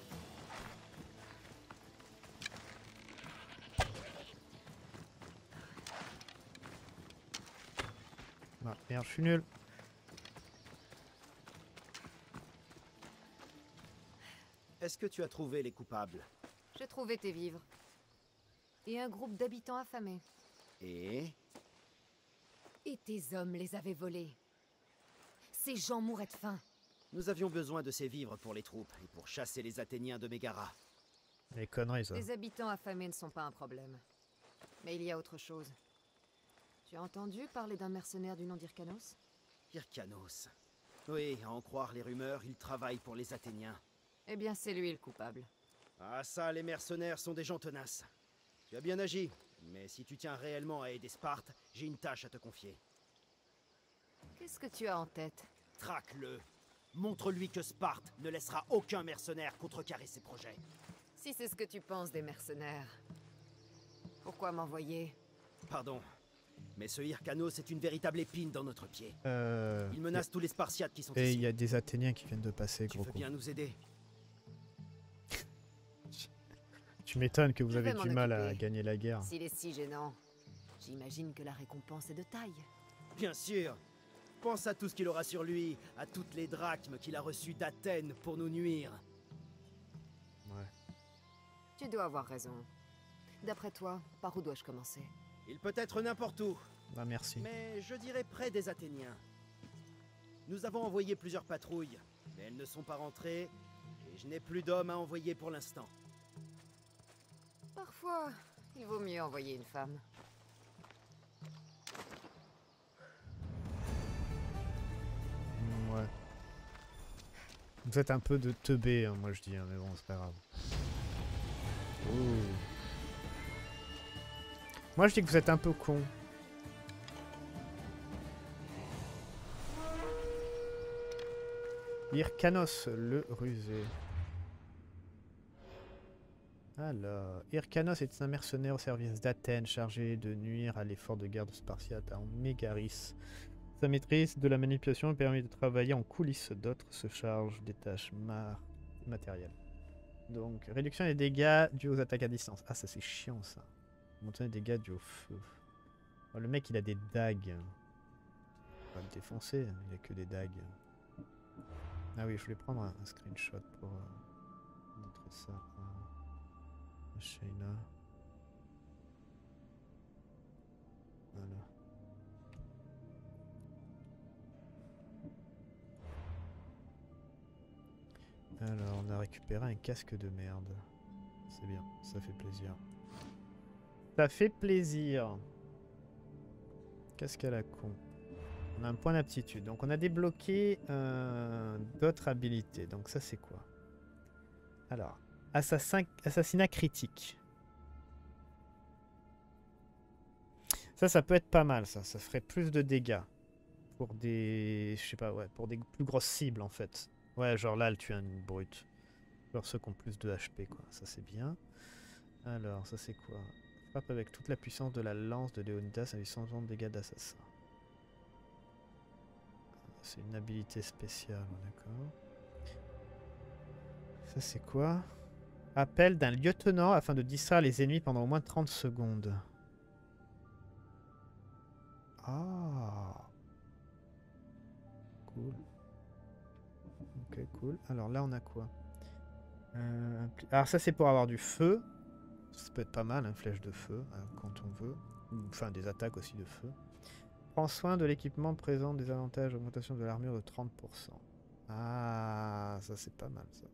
Ah, merde, je suis nul. Est-ce que tu as trouvé les coupables? J'ai trouvé tes vivres. Et un groupe d'habitants affamés. Et tes hommes les avaient volés. Ces gens mouraient de faim. nous avions besoin de ces vivres pour les troupes et pour chasser les Athéniens de Mégara. Les conneries, ça. Les habitants affamés ne sont pas un problème. Mais il y a autre chose. Tu as entendu parler d'un mercenaire du nom d'Hyrcanos? Hyrcanos. Oui, à en croire les rumeurs, il travaille pour les Athéniens. Eh bien, c'est lui le coupable. Ah ça, les mercenaires sont des gens tenaces. Tu as bien agi, mais si tu tiens réellement à aider Sparte, j'ai une tâche à te confier. Qu'est-ce que tu as en tête? Traque-le. Montre-lui que Sparte ne laissera aucun mercenaire contrecarrer ses projets. Si c'est ce que tu penses des mercenaires, pourquoi m'envoyer? Pardon, mais ce Hyrcanos est une véritable épine dans notre pied. Il menace tous les Spartiates qui sont Et ici. il y a des Athéniens qui viennent de passer, Tu gros veux con. bien nous aider? Tu m'étonnes que vous Je avez vais du m'en mal à occuper. gagner la guerre. S'il est si gênant, j'imagine que la récompense est de taille. Bien sûr. Pense à tout ce qu'il aura sur lui, à toutes les drachmes qu'il a reçues d'Athènes pour nous nuire. Ouais. Tu dois avoir raison. D'après toi, par où dois-je commencer? Il peut être n'importe où, Bah merci. mais je dirais près des Athéniens. Nous avons envoyé plusieurs patrouilles, mais elles ne sont pas rentrées, et je n'ai plus d'hommes à envoyer pour l'instant. Parfois, il vaut mieux envoyer une femme. Ouais. Vous êtes un peu de teubé, hein, moi je dis, hein, mais bon, c'est pas grave. Ouh. Moi je dis que vous êtes un peu con. Hyrcanos, le rusé. Alors, Hyrcanos est un mercenaire au service d'Athènes chargé de nuire à l'effort de guerre de Spartiate en Mégaris. Sa maîtrise de la manipulation lui permet de travailler en coulisses. D'autres se chargent des tâches matérielles. Donc, réduction des dégâts dus aux attaques à distance. Ah, ça c'est chiant ça. Monter les dégâts dus au feu. Oh, le mec il a des dagues. On va le défoncer, il a que des dagues. Ah oui, je voulais prendre un screenshot pour montrer ça à Shayna. Voilà. Alors, on a récupéré un casque de merde. C'est bien, ça fait plaisir. Ça fait plaisir. Casque à la con. On a un point d'aptitude. Donc on a débloqué d'autres habilités. Donc ça c'est quoi? Alors, assassinat critique. Ça peut être pas mal ça. Ça ferait plus de dégâts. Pour des... Je sais pas, ouais. Pour des plus grosses cibles en fait. Ouais, genre là elle tue une brute. Genre ceux qui ont plus de HP quoi. Ça c'est bien. Alors, ça c'est quoi? Frappe avec toute la puissance de la lance de Léonidas avec 120 de dégâts d'assassin. C'est une habilité spéciale, d'accord. Ça c'est quoi? Appel d'un lieutenant afin de distraire les ennemis pendant au moins 30 secondes. Ah. Cool. Ok, cool. Alors là on a quoi? Alors ça c'est pour avoir du feu. Ça peut être pas mal, une flèche de feu, quand on veut. Enfin des attaques aussi de feu. Prends soin de l'équipement, présente des avantages, augmentation de l'armure de 30%. Ah, ça c'est pas mal ça.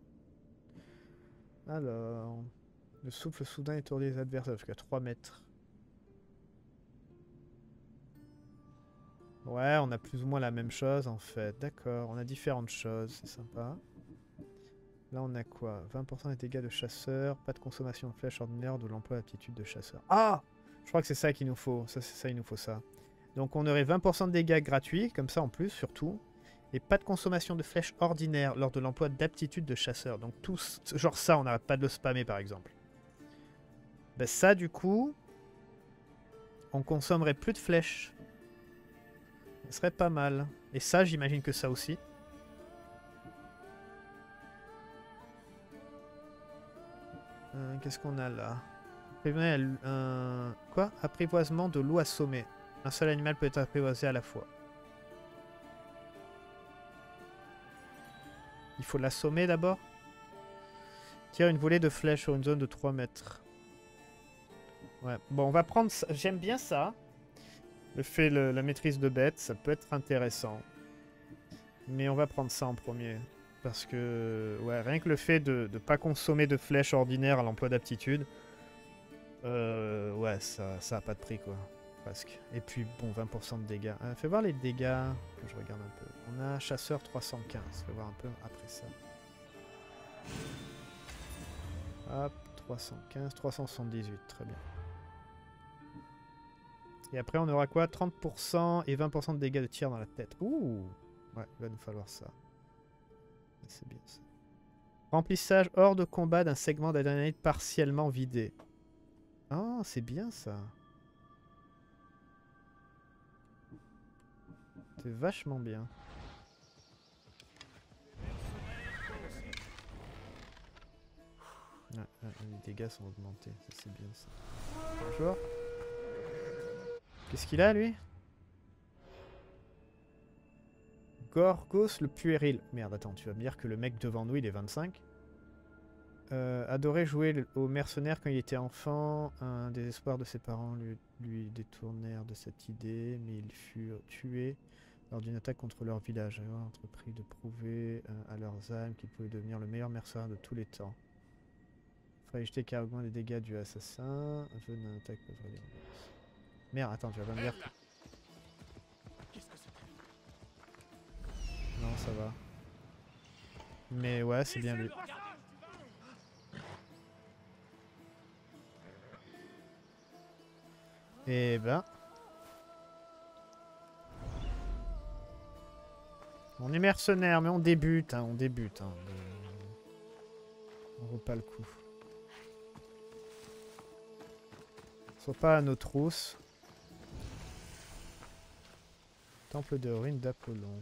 Alors, le souffle soudain étourdit les adversaires jusqu'à 3 mètres. Ouais, on a plus ou moins la même chose en fait. D'accord, on a différentes choses, c'est sympa. Là on a quoi? 20% des dégâts de chasseur, pas de consommation de flèches ordinaires, de l'emploi d'aptitude de chasseur. Ah! Je crois que c'est ça qu'il nous faut. Ça, c'est ça, il nous faut ça. Donc on aurait 20% de dégâts gratuits, comme ça en plus, surtout. Et pas de consommation de flèches ordinaires lors de l'emploi d'aptitude de chasseur. Donc tous, genre ça, on n'arrête pas de le spammer par exemple. Ben ça du coup, on consommerait plus de flèches. Ce serait pas mal. Et ça, j'imagine que ça aussi. Qu'est-ce qu'on a là? Quoi? Apprivoisement de loup assommé. Un seul animal peut être apprivoisé à la fois. Il faut l'assommer d'abord. Tire une volée de flèches sur une zone de 3 mètres. Ouais, bon, on va prendre ça. J'aime bien ça. La maîtrise de bête, ça peut être intéressant. Mais on va prendre ça en premier. Parce que, ouais, rien que le fait de ne pas consommer de flèches ordinaires à l'emploi d'aptitude, ouais, ça a pas de prix, quoi. Presque. Et puis, bon, 20% de dégâts. Fais voir les dégâts, que je regarde un peu. On a chasseur 315. Fais voir un peu après ça. Hop, 315, 378. Très bien. Et après, on aura quoi? 30% et 20% de dégâts de tir dans la tête. Ouh! Ouais, il va nous falloir ça. C'est bien ça. Remplissage hors de combat d'un segment d'adrénaline partiellement vidé. Ah, c'est bien ça. C'est vachement bien. Les dégâts sont augmentés. C'est bien ça. Bonjour. Qu'est-ce qu'il a lui? Gorgos le puéril. Merde, attends, tu vas me dire que le mec devant nous il est 25. Adorait jouer aux mercenaires quand il était enfant. Un désespoir de ses parents lui détournèrent de cette idée, mais il fut tué Lors d'une attaque contre leur village, ils ont entrepris de prouver à leurs âmes qu'ils pouvaient devenir le meilleur mercenaire de tous les temps. Fallait jeter car augmente les dégâts du assassin. Feu d'une attaque contre les... Merde, attends, tu vas pas me dire... Non, ça va. Mais ouais, c'est bien lui. Et ben... On est mercenaires, mais on débute, hein, on débute. Hein, on vaut pas le coup. Soit pas à nos trousses. Temple de ruines d'Apollon.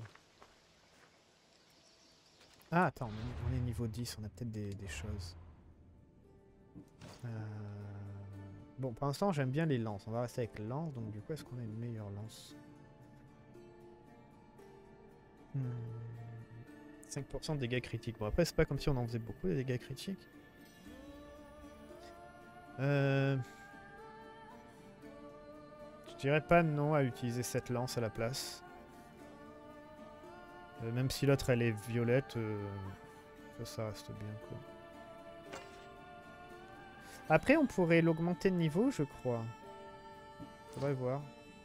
Ah, attends, on est niveau 10, on a peut-être des choses. Bon, pour l'instant, j'aime bien les lances. On va rester avec lance, donc du coup, est-ce qu'on a une meilleure lance? 5% de dégâts critiques. Bon, après, c'est pas comme si on en faisait beaucoup, des dégâts critiques. Je dirais pas non à utiliser cette lance à la place. Même si l'autre elle est violette, ça reste bien quoi. Après on pourrait l'augmenter de niveau je crois. Faudrait voir.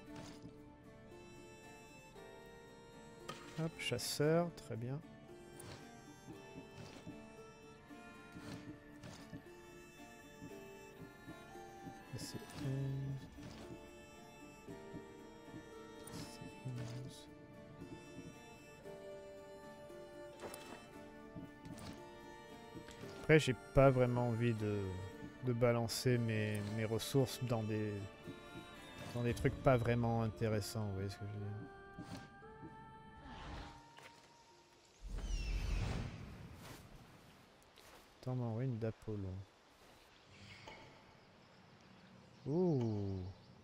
Hop, chasseur, très bien. C'est 11. Après, j'ai pas vraiment envie de balancer mes ressources dans des trucs pas vraiment intéressants, vous voyez ce que je veux dire. Tombe en ruine d'Apollon. Ouh.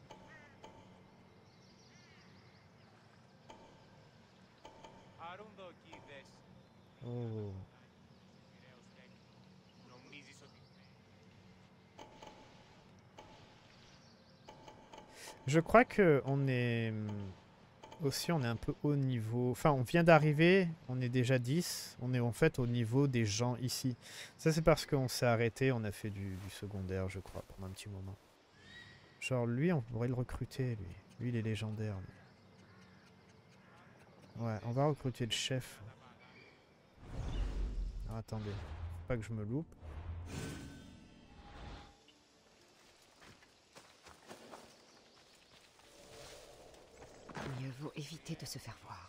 Oh. Je crois que on est aussi on est un peu haut niveau. Enfin, on vient d'arriver, on est déjà 10. On est en fait au niveau des gens ici. Ça, c'est parce qu'on s'est arrêté, on a fait du secondaire, je crois, pendant un petit moment. Genre, lui, on pourrait le recruter, lui. Lui, il est légendaire. Lui. Ouais, on va recruter le chef. Alors, attendez, faut pas que je me loupe. Mieux vaut éviter de se faire voir.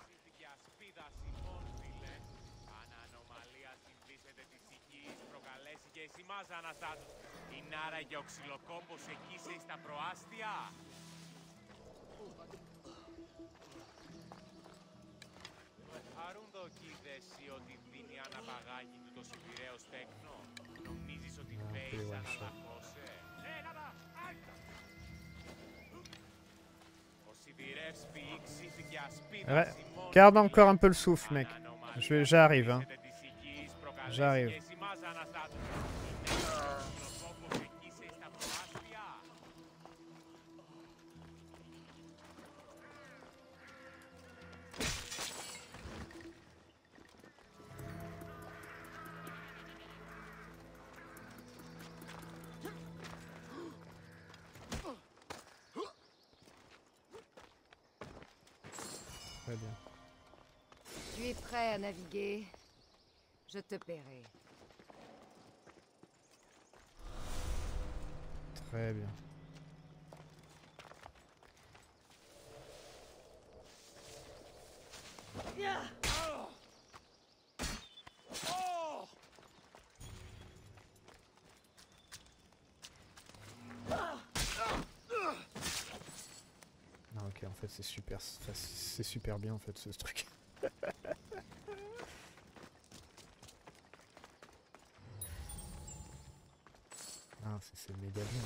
Ouais, garde encore un peu le souffle, mec. J'arrive, hein. J'arrive. Très bien. Tu es prêt à naviguer? Je te paierai. Très bien. Non, ok, en fait c'est super bien en fait ce truc. Ah, c'est méga bien.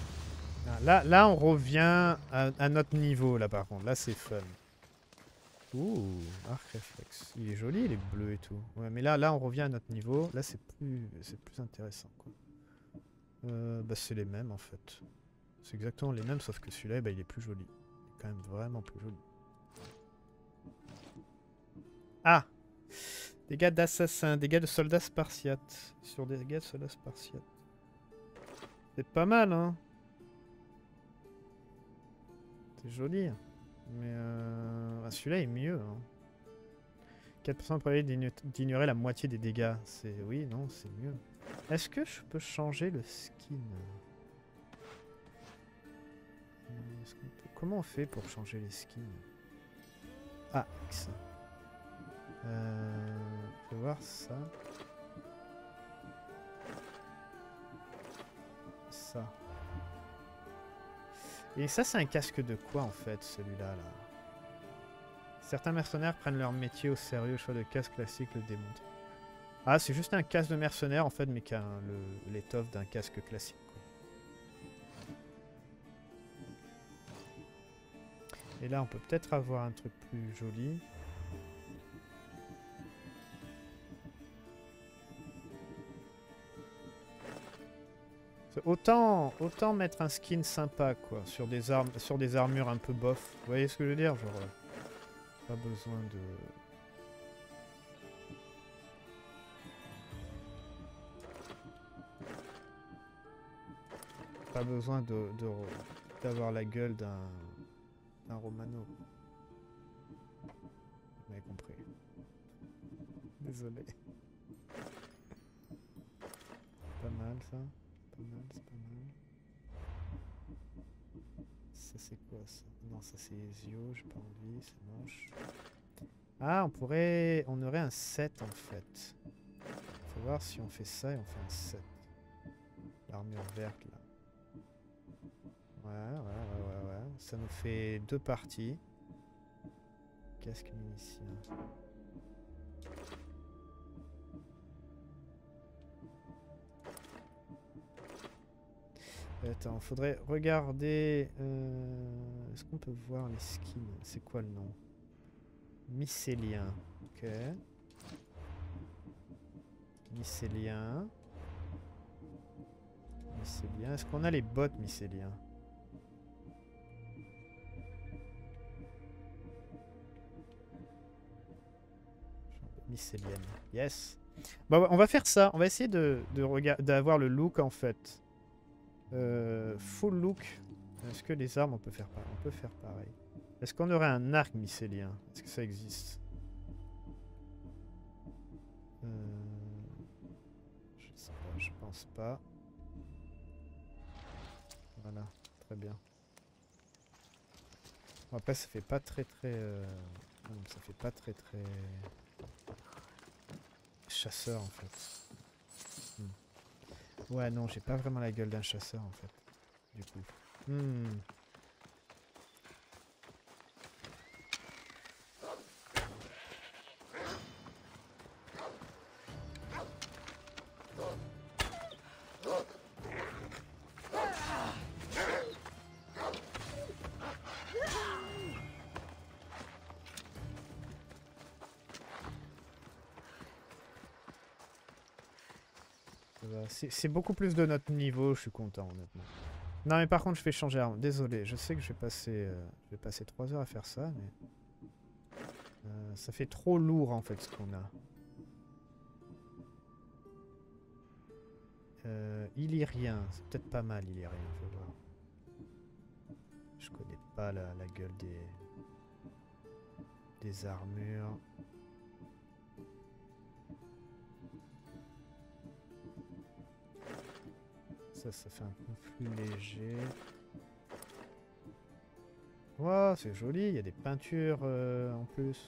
Ah, là on revient à notre niveau là par contre. Là c'est fun. Ouh, arc réflexe. Il est joli, il est bleu et tout. Ouais, mais là, on revient à notre niveau. Là, c'est plus intéressant, quoi. Bah, c'est les mêmes, en fait. C'est exactement les mêmes, sauf que celui-là, bah, il est plus joli. Il est quand même vraiment plus joli. Ah! Dégâts d'assassins, dégâts de soldats spartiates. Sur des dégâts de soldats spartiates. C'est pas mal, hein? C'est joli. Mais celui-là est mieux. Hein. 4% de probabilité d'ignorer la moitié des dégâts. C'est oui, non, c'est mieux. Est-ce que je peux changer le skin? Comment on fait pour changer les skins? Ah, X. Je vais voir ça. Ça. Et ça, c'est un casque de quoi, en fait, celui-là, là? Certains mercenaires prennent leur métier au sérieux, le choix de casque classique le démontre. Ah, c'est juste un casque de mercenaire, en fait, mais qui a l'étoffe d'un casque classique, quoi. Et là, on peut peut-être avoir un truc plus joli. Autant mettre un skin sympa, quoi, sur des armures un peu bof. Vous voyez ce que je veux dire? Genre, pas besoin de... Pas besoin d'avoir la gueule d'un Romano. Vous m'avez compris. Désolé. Pas mal, ça. Pas mal, c'est pas mal. Ça c'est quoi ça? Non, ça c'est Ezio, j'ai pas envie, c'est moche. Ah, on aurait un 7 en fait. Faut voir si on fait ça et on fait un 7. L'armure verte là. Ouais. Ça nous fait 2 parties. Casque minicien. Attends, faudrait regarder... Est-ce qu'on peut voir les skins? C'est quoi le nom? Mycélien. Ok. Mycélien. Mycélien. Est-ce qu'on a les bottes mycéliens? Mycélienne. Yes. Bon, on va faire ça. On va essayer d'avoir le look en fait. Full look. Est-ce que les armes on peut faire pareil? On peut faire pareil. Est-ce qu'on aurait un arc mycélien? Est-ce que ça existe? Je sais pas, je pense pas. Voilà, très bien. Bon, après ça fait pas très ça fait pas très chasseur en fait. Ouais, non, j'ai pas vraiment la gueule d'un chasseur en fait. Du coup. C'est beaucoup plus de notre niveau, je suis content honnêtement. Non mais par contre je vais changer d'arme, désolé, je sais que je vais passer 3 heures à faire ça, mais... ça fait trop lourd en fait ce qu'on a. Illyrien, c'est peut-être pas mal Illyrien, faut voir. Je connais pas la gueule des armures. Ça fait un peu plus léger. Wow, c'est joli, il y a des peintures en plus.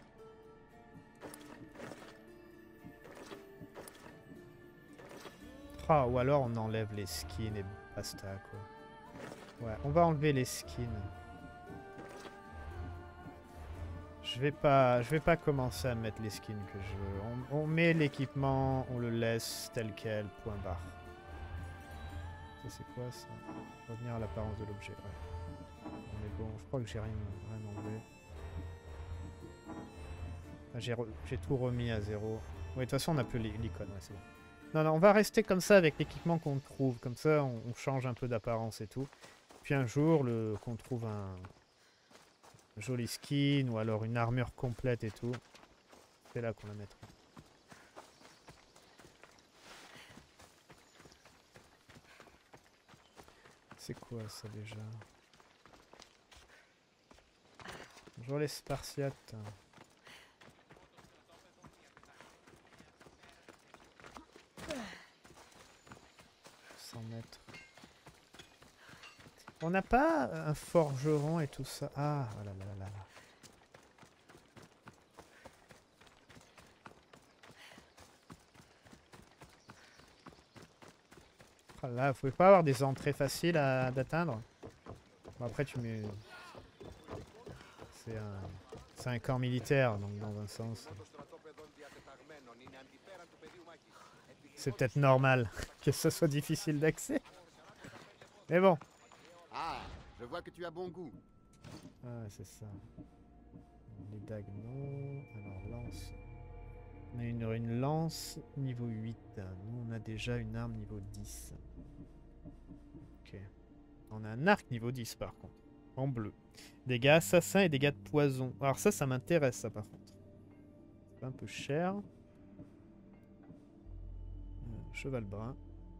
Ah, ou alors on enlève les skins et basta quoi. Ouais, on va enlever les skins. Je vais pas commencer à mettre les skins que je veux. On met l'équipement, on le laisse tel quel, point barre. Ça c'est quoi ça? Revenir à l'apparence de l'objet, ouais. Mais bon, je crois que j'ai rien enlevé. J'ai tout remis à 0. Oui, de toute façon, on n'a plus l'icône, ouais, c'est bon. Non, non, on va rester comme ça avec l'équipement qu'on trouve. Comme ça, on change un peu d'apparence et tout. Puis un jour, qu'on trouve un joli skin ou alors une armure complète et tout, c'est là qu'on la mettra. C'est quoi ça déjà? Bonjour les Spartiates. 100 mètres. On n'a pas un forgeron et tout ça. Ah, oh là là là là. Oh là, vous pouvez pas avoir des entrées faciles d'atteindre. Bon, après, tu mets. C'est un camp militaire, donc dans un sens. C'est peut-être normal que ce soit difficile d'accès. Mais bon. Ah, je vois que tu as bon goût. Ah, c'est ça. Les dagues, non. Alors, lance. On a une lance niveau 8. Nous, on a déjà une arme niveau 10. Ok. On a un arc niveau 10, par contre. En bleu. Dégâts assassins et dégâts de poison. Alors ça m'intéresse, ça, par contre. C'est un peu cher. Cheval brun.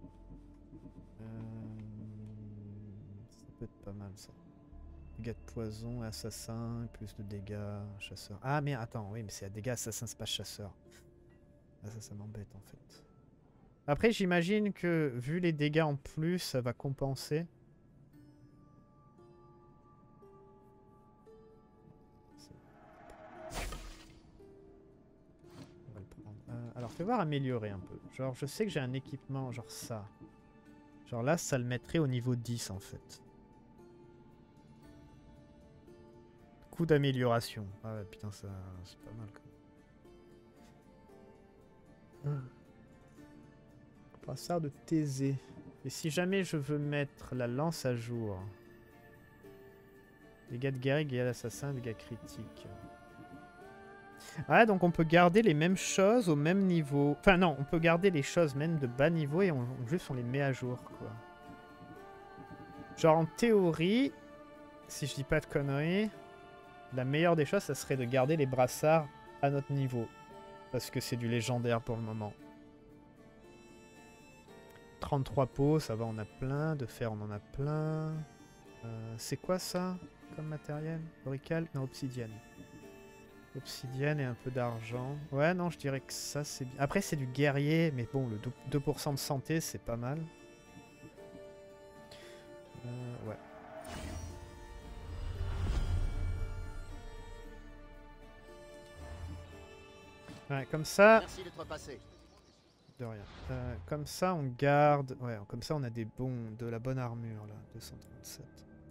Ça peut être pas mal, ça. Dégâts de poison, assassin, plus de dégâts, chasseur. Ah, mais attends, oui, mais c'est dégâts assassin, c'est pas chasseur. Ah, ça m'embête, en fait. Après, j'imagine que, vu les dégâts en plus, ça va compenser. Alors, fais voir améliorer un peu. Genre, je sais que j'ai un équipement, genre ça. Genre là, ça le mettrait au niveau 10, en fait. Coup d'amélioration. Ah ouais, putain, ça, c'est pas mal, quand même. Brassard de Thésée. Et si jamais je veux mettre la lance à jour. Dégâts de guerrier, dégâts d'assassin, dégâts critiques. Ouais, donc on peut garder les mêmes choses au même niveau. Enfin non, on peut garder les choses même de bas niveau et juste on les met à jour, quoi. Genre en théorie, si je dis pas de conneries, la meilleure des choses, ça serait de garder les brassards à notre niveau. Parce que c'est du légendaire pour le moment. 33 pots, ça va, on a plein. De fer, on en a plein. C'est quoi ça comme matériel? Aurical? Non, obsidienne. Obsidienne et un peu d'argent. Ouais, non, je dirais que ça, c'est bien. Après, c'est du guerrier, mais bon, le 2% de santé, c'est pas mal. Ouais. Ouais, comme ça... Merci d'être passé. De rien. Comme ça, on garde... Ouais, comme ça, on a de la bonne armure, là. 237.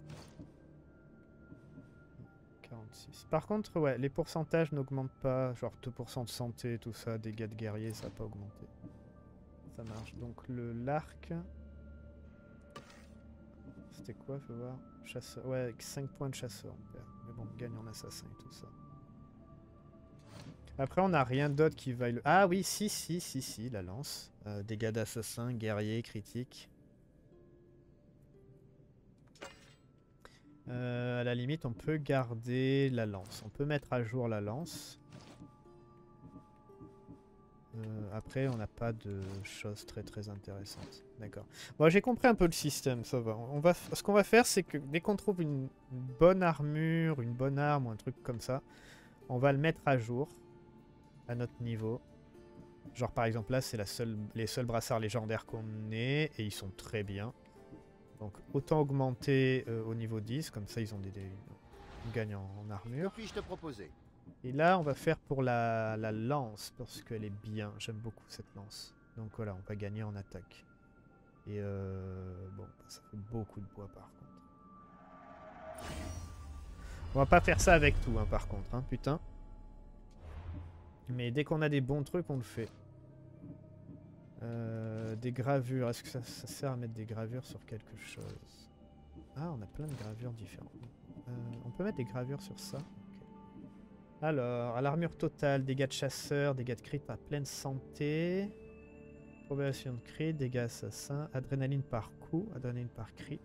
46. Par contre, ouais, les pourcentages n'augmentent pas. Genre 2% de santé, tout ça, dégâts de guerrier, ça n'a pas augmenté. Ça marche. Donc l'arc... C'était quoi, faut voir. Chasseur. Ouais, avec 5 points de chasseur, on perd. Mais bon, on gagne en assassin et tout ça. Après, on n'a rien d'autre qui vaille le... Ah oui, si, la lance. Dégâts d'assassin, guerrier, critique. À la limite, on peut garder la lance. On peut mettre à jour la lance. Après, on n'a pas de choses très intéressantes. D'accord. Bon, j'ai compris un peu le système, ça va. Ce qu'on va faire, c'est que dès qu'on trouve une bonne armure, une bonne arme ou un truc comme ça, on va le mettre à jour à notre niveau. Genre par exemple là, c'est les seuls brassards légendaires qu'on ait et ils sont très bien. Donc autant augmenter au niveau 10, comme ça ils ont ils gagnent en armure. Puis-je te proposer? Et là on va faire pour la lance parce qu'elle est bien, j'aime beaucoup cette lance. Donc voilà, on va gagner en attaque. Et bon, ça fait beaucoup de bois par contre. On va pas faire ça avec tout, hein, par contre, hein, putain. Mais dès qu'on a des bons trucs, on le fait. Des gravures. Est-ce que ça sert à mettre des gravures sur quelque chose? Ah, on a plein de gravures différentes. On peut mettre des gravures sur ça. Okay. Alors, à l'armure totale, dégâts de chasseur, dégâts de crit à pleine santé, probation de crit, dégâts assassin, adrénaline par coup, adrénaline par crit.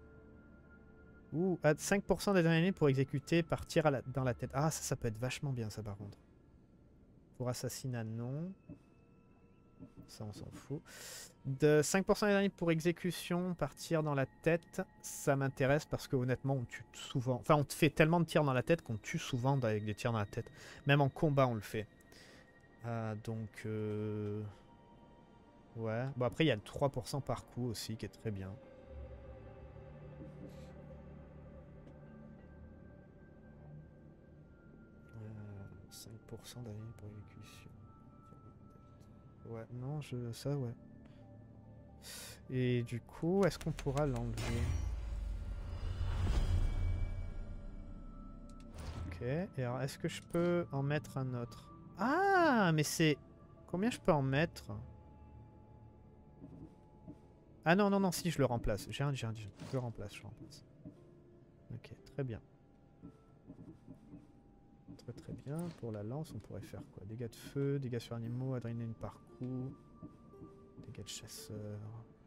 Ouh, 5% d'adrénaline pour exécuter par tir dans la tête. Ah, ça peut être vachement bien ça par contre. Pour assassinat, non. Ça, on s'en fout. De 5% d'adrénaline pour exécution par tir dans la tête, ça m'intéresse parce que honnêtement, on tue souvent. Enfin, on te fait tellement de tirs dans la tête qu'on tue souvent avec des tirs dans la tête. Même en combat, on le fait. Donc, ouais. Bon, après, il y a le 3% par coup aussi qui est très bien. 5% d'adrénaline pour exécution. Ouais, non, ça, ouais. Et du coup, est-ce qu'on pourra l'enlever? Ok, et alors, est-ce que je peux en mettre un autre? Ah, mais c'est... Combien je peux en mettre? Ah non, non, non, si, je le remplace. Je le remplace, Ok, très bien. Très bien. Pour la lance, on pourrait faire quoi? Dégâts de feu, dégâts sur animaux, adrénaline par coup, dégâts de chasseur.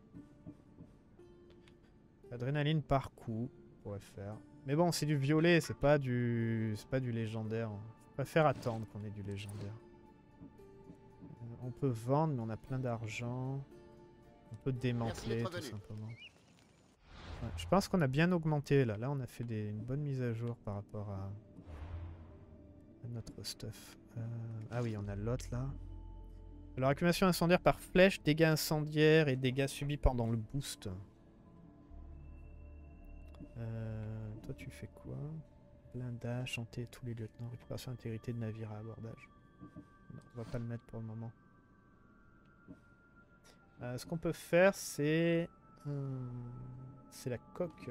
Adrénaline par coup, on pourrait faire. Mais bon, c'est du violet, c'est pas du légendaire. Je préfère attendre qu'on ait du légendaire. On peut vendre, mais on a plein d'argent. On peut démanteler, tout simplement. Ouais, je pense qu'on a bien augmenté, là. Là, on a fait une bonne mise à jour par rapport à notre stuff. Ah oui, on a l'autre là. Alors, accumulation incendiaire par flèche, dégâts incendiaires et dégâts subis pendant le boost. Toi, tu fais quoi? Blindage, chanter tous les lieutenants, récupération intégrité de navire à abordage. Non, on va pas le mettre pour le moment. Ce qu'on peut faire, c'est la coque.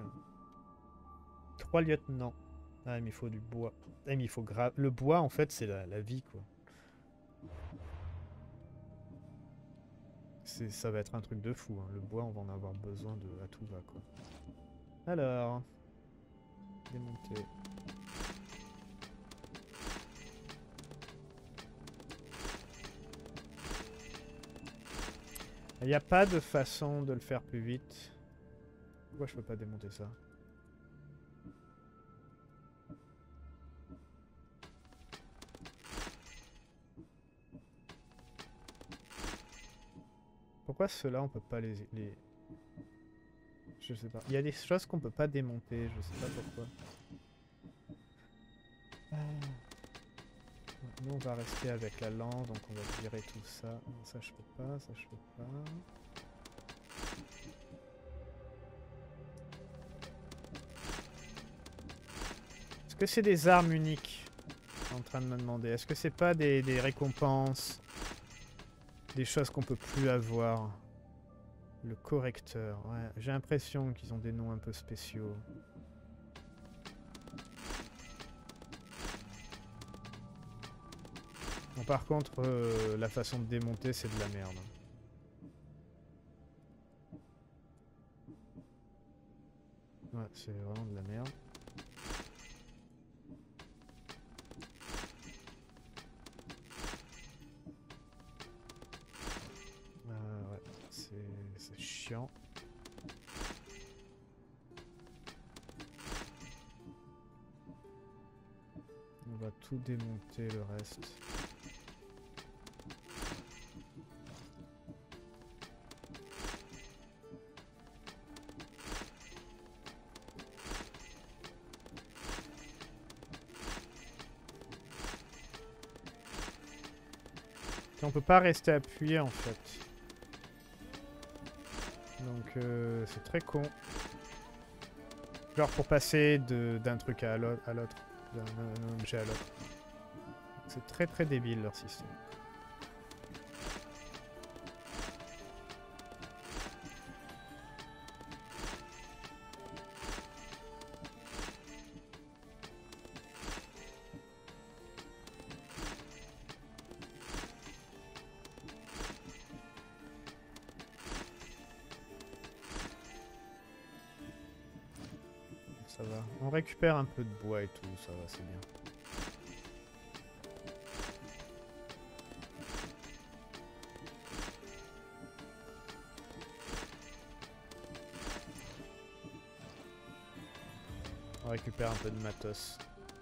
3 lieutenants. Ah, mais il faut du bois. Ah, mais il faut le bois, en fait, c'est la vie, quoi. Ça va être un truc de fou, hein. Le bois, on va en avoir besoin à tout va, quoi. Alors... Démonter. Il n'y a pas de façon de le faire plus vite. Pourquoi je peux pas démonter ça? Pourquoi ceux-là on peut pas les... Je sais pas. Il y a des choses qu'on peut pas démonter, je sais pas pourquoi. Nous on va rester avec la lance, donc on va virer tout ça. Non, ça je peux pas, ça je peux pas. Est-ce que c'est des armes uniques? Je suis en train de me demander. Est-ce que c'est pas des récompenses? Des choses qu'on peut plus avoir? Le correcteur, ouais. J'ai l'impression qu'ils ont des noms un peu spéciaux. Bon, par contre, la façon de démonter, c'est de la merde. Ouais, c'est vraiment de la merde. Ouais, c'est chiant. On va tout démonter le reste. On peut pas rester appuyé en fait. Donc c'est très con. Genre pour passer d'un truc à l'autre, d'un objet à l'autre. C'est très très débile leur système. Ça va. On récupère un peu de bois et tout, ça va, c'est bien. On récupère un peu de matos.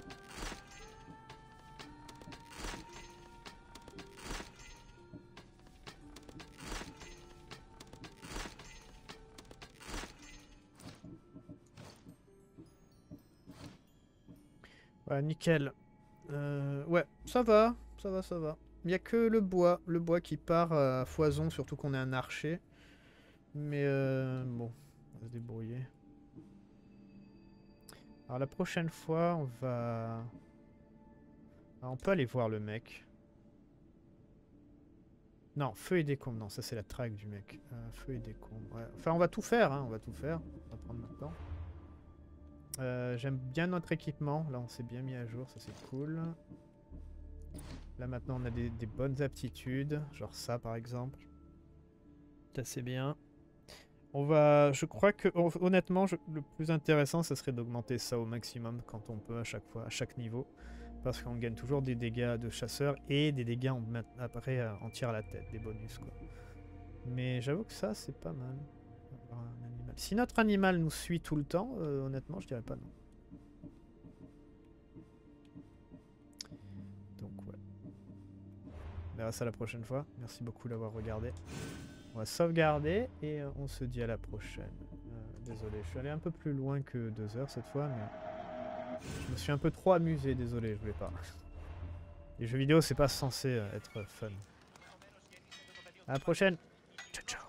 Ouais, nickel. Ouais, ça va, ça va, ça va. Il n'y a que le bois qui part à foison, surtout qu'on est un archer. Mais bon, on va se débrouiller. Alors la prochaine fois, on va... Ah, on peut aller voir le mec. Non, feu et décombres. Non, ça c'est la traque du mec. Feu et décombres. Ouais. Enfin, on va tout faire, hein. On va tout faire. On va prendre notre temps. J'aime bien notre équipement. Là, on s'est bien mis à jour. Ça, c'est cool. Là, maintenant, on a des bonnes aptitudes. Genre ça, par exemple. Ça, c'est bien. On va... Je crois que, honnêtement, le plus intéressant, ça serait d'augmenter ça au maximum quand on peut à chaque fois, à chaque niveau. Parce qu'on gagne toujours des dégâts de chasseur et des dégâts après en tir à la tête, des bonus, quoi. Mais j'avoue que ça, c'est pas mal. Un animal. Si notre animal nous suit tout le temps, honnêtement, je dirais pas non. Donc, ouais. On verra ça la prochaine fois. Merci beaucoup d'avoir regardé. On va sauvegarder et on se dit à la prochaine. Désolé, je suis allé un peu plus loin que 2 heures cette fois, mais je me suis un peu trop amusé, désolé, je voulais pas. Les jeux vidéo, c'est pas censé être fun. À la prochaine. Ciao, ciao.